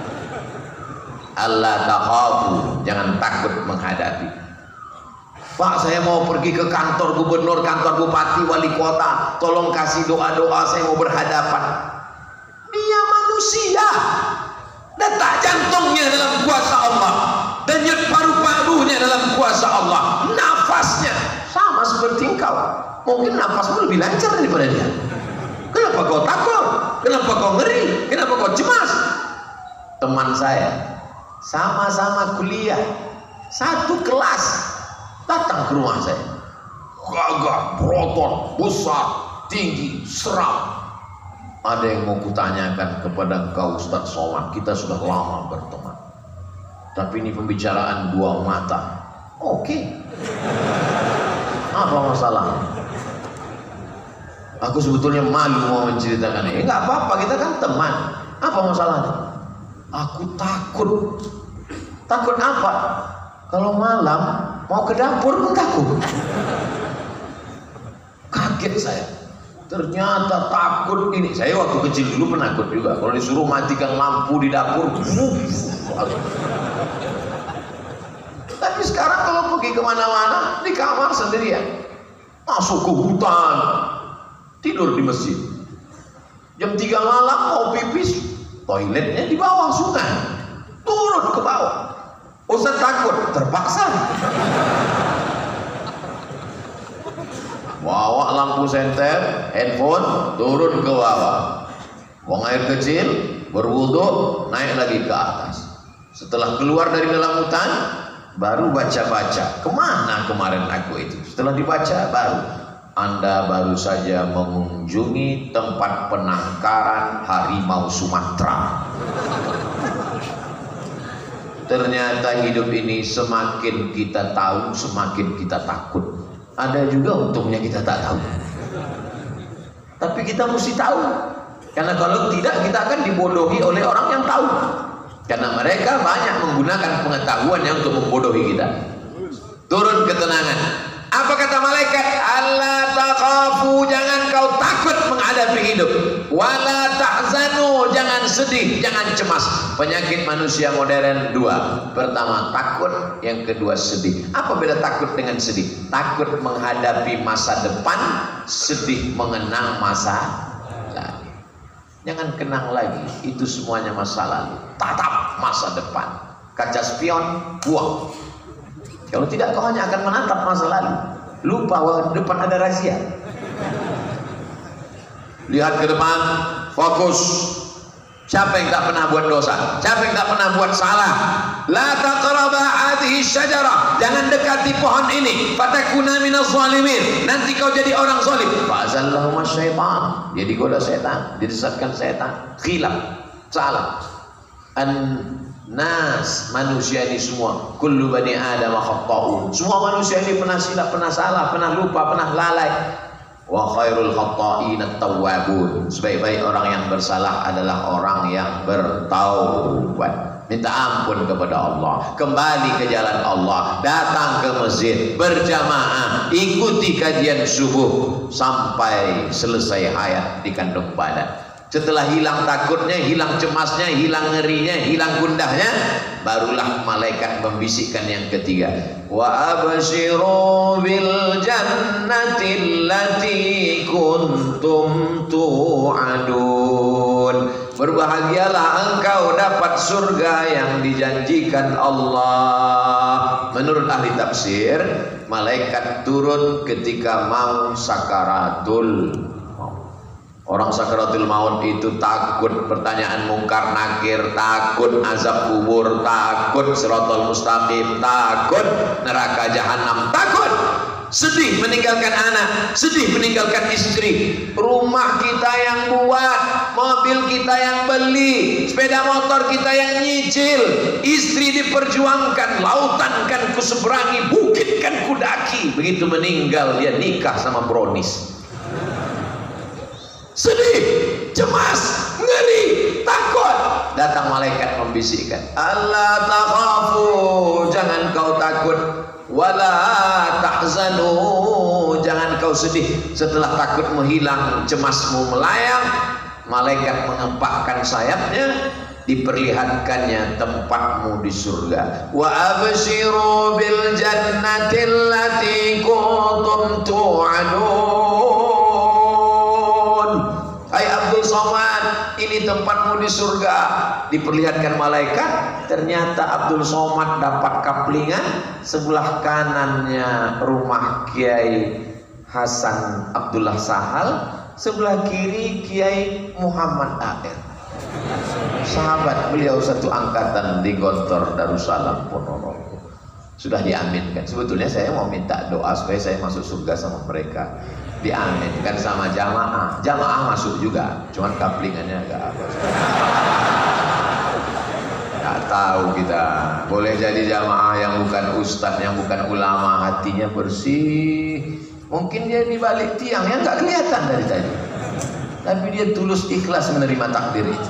Speaker 1: Allah takhafu, jangan takut menghadapi. Pak, saya mau pergi ke kantor gubernur, kantor bupati, wali kota, tolong kasih doa-doa, saya mau berhadapan. Dia manusia manusia. Detak jantungnya dalam kuasa Allah, denyut paru-parunya dalam kuasa Allah, nafasnya sama seperti engkau. Mungkin nafasmu lebih lancar daripada dia. Kenapa kau takut? Kenapa kau ngeri? Kenapa kau cemas? Teman saya sama-sama kuliah satu kelas datang ke rumah saya, gagah, berotot, besar, tinggi, seram. Ada yang mau kutanyakan kepada engkau Ustaz Somad, kita sudah lama berteman, tapi ini pembicaraan dua mata. Oke, apa masalah? Aku sebetulnya malu mau menceritakan ini. Enggak apa-apa, kita kan teman. Apa masalahnya? Aku takut. Takut apa? Kalau malam mau ke dapur pun takut. Kaget saya. Ternyata takut ini. Saya waktu kecil dulu penakut juga. Kalau disuruh matikan lampu di dapur, tapi sekarang kalau pergi kemana-mana di kamar sendirian, masuk ke hutan, tidur di masjid. Jam tiga malam mau pipis, toiletnya di bawah sungai, turun ke bawah. Ustaz takut, terpaksa. Bawa lampu senter, handphone, turun ke bawah. Buang air kecil, berwudu, naik lagi ke atas. Setelah keluar dari dalam hutan, baru baca-baca. Kemana kemarin aku itu? Setelah dibaca, baru Anda baru saja mengunjungi tempat penangkaran harimau Sumatera. Ternyata hidup ini semakin kita tahu, semakin kita takut. Ada juga untungnya kita tak tahu. Tapi kita mesti tahu. Karena kalau tidak, kita akan dibodohi oleh orang yang tahu. Karena mereka banyak menggunakan pengetahuannya untuk membodohi kita. Turun ketenangan. Apa kata malaikat? Allah takhafu, jangan kau takut menghadapi hidup. Wala tahzanu, jangan sedih, jangan cemas. Penyakit manusia modern dua. Pertama takut, yang kedua sedih. Apa beda takut dengan sedih? Takut menghadapi masa depan, sedih mengenang masa lalu. Jangan kenang lagi, itu semuanya masa lalu. Tatap masa depan. Kaca spion, buang. Kalau tidak, kau hanya akan menatap masa lalu. Lupa bahwa di depan ada rahasia. Lihat ke depan, fokus. Siapa yang tak pernah buat dosa? Siapa yang tak pernah buat salah? La taqraba hadhihi syajarah, jangan dekati pohon ini. Fatakuna minaz zalimin, nanti kau jadi orang zalim. Fa'azallahum syaitan, dia digoda setan, disesatkan setan. Khilaf, salah. An nas, manusia ini semua, kullu bani adam khata'un, semua manusia ini pernah silap, pernah salah, pernah lupa, pernah lalai. Wa khairul khata'in at-tawwabun, sebaik-baik orang yang bersalah adalah orang yang bertaubat, minta ampun kepada Allah, kembali ke jalan Allah, datang ke masjid berjamaah, ikuti kajian subuh sampai selesai hayat di kandung badan. Setelah hilang takutnya, hilang cemasnya, hilang ngerinya, hilang gundahnya, barulah malaikat membisikkan yang ketiga. Wa abshiru bil jannati allati kuntum tu'adun. Berbahagialah engkau dapat surga yang dijanjikan Allah. Menurut ahli tafsir, malaikat turun ketika mau sakaratul. Orang sakaratul maut itu takut pertanyaan mungkar nakir, takut azab kubur, takut siratal mustaqim, takut neraka jahanam, takut sedih meninggalkan anak, sedih meninggalkan istri, rumah kita yang buat, mobil kita yang beli, sepeda motor kita yang nyicil, istri diperjuangkan, lautan kan kuseberangi, bukit kan kudaki. Begitu meninggal dia nikah sama bronis. Sedih, cemas, ngeri, takut. Datang malaikat membisikkan, Allah takhafu, jangan kau takut. Wala tahzanu, jangan kau sedih. Setelah takut menghilang, cemasmu melayang, malaikat mengempakkan sayapnya, diperlihatkannya tempatmu di surga. Wa abshiru bil jannati allati kuntum tu'adun. Hai Abdul Somad, ini tempatmu di surga diperlihatkan malaikat, ternyata Abdul Somad dapat kaplingan, sebelah kanannya rumah Kiai Hasan Abdullah Sahal, sebelah kiri Kiai Muhammad Air. Sahabat beliau satu angkatan di Gontor Darussalam Ponorogo. Sudah diaminkan. Sebetulnya saya mau minta doa supaya saya masuk surga sama mereka. Diaminkan sama jamaah. Jamaah masuk juga, cuman kaplingannya agak apa. Nggak tahu kita. Boleh jadi jamaah yang bukan ustadz, yang bukan ulama, hatinya bersih. Mungkin dia di balik tiang yang nggak kelihatan dari tadi, tapi dia tulus ikhlas menerima takdir itu.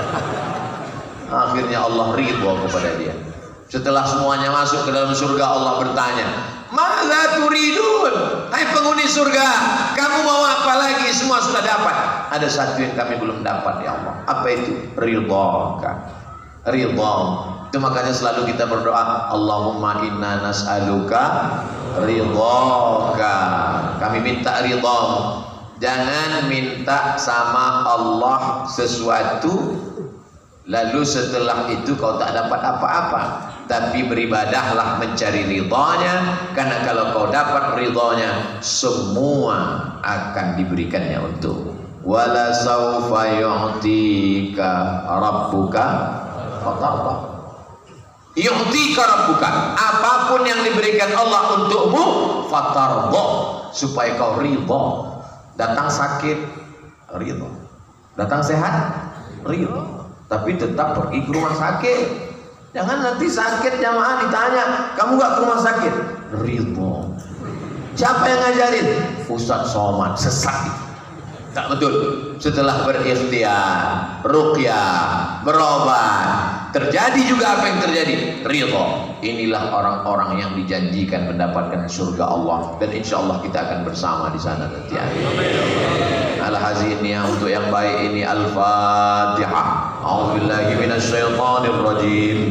Speaker 1: Akhirnya Allah ridho kepada dia. Setelah semuanya masuk ke dalam surga, Allah bertanya, "Madza turidun?" Hai penghuni surga, kamu mau apa lagi? Semua sudah dapat. Ada satu yang kami belum dapat ya Allah. Apa itu? Ridhaka. Ridha. Itu makanya selalu kita berdoa, Allahumma inna nas'aluka ridhaka. Kami minta ridha. Jangan minta sama Allah sesuatu lalu setelah itu kau tak dapat apa-apa, tapi beribadahlah mencari ridhanya, karena kalau kau dapat ridhanya semua akan diberikannya untuk. Wala saufa yu'tika rabbuka fatarda. Yu'tika rabbuka, apapun yang diberikan Allah untukmu, fatarda, supaya kau ridha. Datang sakit, ridha. Datang sehat, ridha. Tapi tetap pergi ke rumah sakit. Jangan nanti sakit jamaah ditanya, kamu gak ke rumah sakit? Ridho. Siapa yang ngajarin? Ustadz Somad, sesat. Tak betul. Setelah berikhtiar, ruqyah, berobat, terjadi juga apa yang terjadi? Ridho. Inilah orang-orang yang dijanjikan mendapatkan surga Allah, dan insya Allah kita akan bersama di sana nanti. Al-hazin yang untuk yang baik ini. Al-Fatihah. A'udzubillahi minasyaitonir rajim.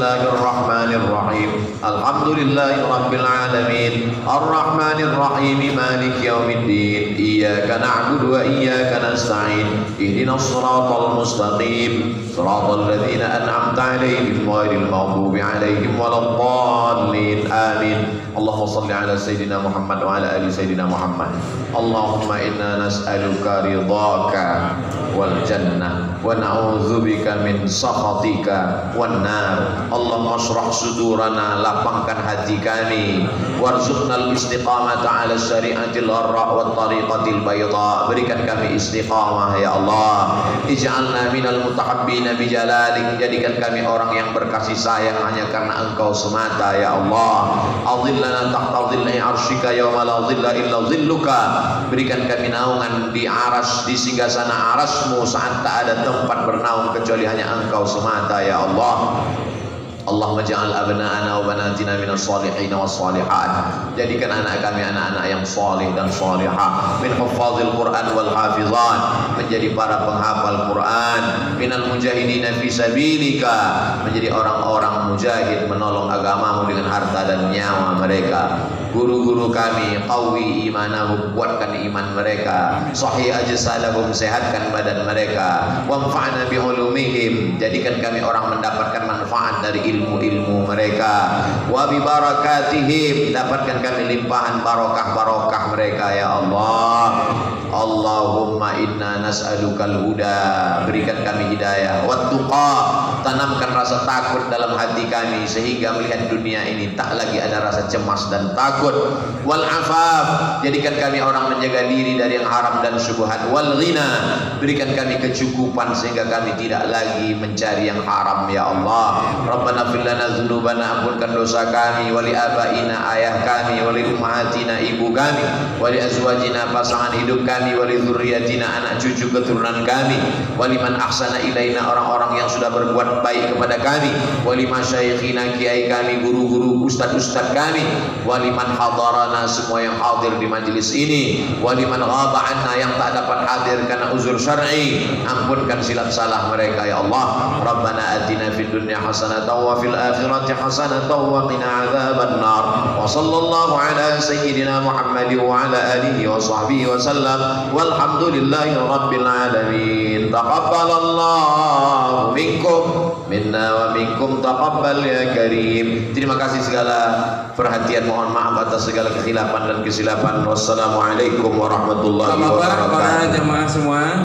Speaker 1: Bismillahirrahmanirrahim. Alhamdulillahi rabbil alamin. Arrahmanir rahim. Maliki yaumiddin. Iyyaka na'budu wa iyyaka nasta'in. Ihdinas siratal mustaqim. Siratal ladzina an'amta 'alaihim ghairil maghdubi 'alaihim waladdallin. Amin. Allahumma shalli ala sayyidina Muhammad wa ala ali sayyidina Muhammad. Allahumma inna nas'aluka ridhaka wal jannah wa na'udzubika min sakhatika wan nar. Allahumma shrah sudurana, lapangkan hati kami, warzuqnal istiqamata ala syari'atil gharra wat tariqatil bayda. Berikan kami istiqamah ya Allah. Ij'alna minal mutahabbina bijalalik, jadikan kami orang yang berkasih sayang hanya karena Engkau semata ya Allah. Adhillana tahta dhilli arsyika yawma la dhilla illa dhilluka. Berikan kami naungan di aras, di singgasana arasmu saat tak ada tempat bernaung kecuali hanya Engkau semata ya Allah. Allahumma ja'al abna'ana wa banatina minas salihin was salihat. Jadikan anak kami anak-anak yang salih dan salihah, min huffazil Quran wal hafizan, menjadi para penghafal Quran, minal mujahidina fi sabilika, menjadi orang-orang mujahid menolong agamamu dengan harta dan nyawa mereka. Guru-guru kami qawi imanahum, kuatkan iman mereka, sahih ajsadahum, sehatkan badan mereka, wanfa'na bi ulumihim, jadikan kami orang mendapatkan manfaat dari ilmu-ilmu mereka, wa bi barakatihim, dapatkan kami limpahan barokah-barokah mereka ya Allah. Allahumma inna nas'alukal huda, berikan kami hidayah, wat tuqa, tanamkan rasa takut dalam hati kami sehingga melihat dunia ini tak lagi ada rasa cemas dan takut, wal afaf, jadikan kami orang menjaga diri dari yang haram dan syubhat, wal ghina, berikan kami kecukupan sehingga kami tidak lagi mencari yang haram ya Allah. Rabbana fir lana dzunubana, ampunkan dosa kami, wali abaina, ayah kami, wali ummahatina, ibu kami, wali azwajina, pasangan hidup kami, wali dzurriyyatina, anak cucu keturunan kami, wali man ahsana ilaina, orang-orang yang sudah berbuat baik kepada kami, wali masyayikhina, kiai kami, guru-guru, ustaz-ustaz kami, wali man hadarana, semua yang hadir di majelis ini, wali man ghaba anna, yang tak dapat hadir karena uzur syar'i, ampunkan silap salah mereka ya Allah. Rabbana atina fid dunya hasanatan wa fil akhirati hasanatan wa qina adzaban nar. Wa sallallahu ala sayyidina Muhammad wa ala alihi wa sahbihi wa sallam. Walhamdulillahi rabbil alamin. Taqabbalallahu minkum, minna wa minkum taqabbal ya karim. Terima kasih segala perhatian, mohon maaf atas segala kekhilafan dan kesilapan. Wassalamualaikum warahmatullahi wabarakatuh.
Speaker 2: Para jemaah semua.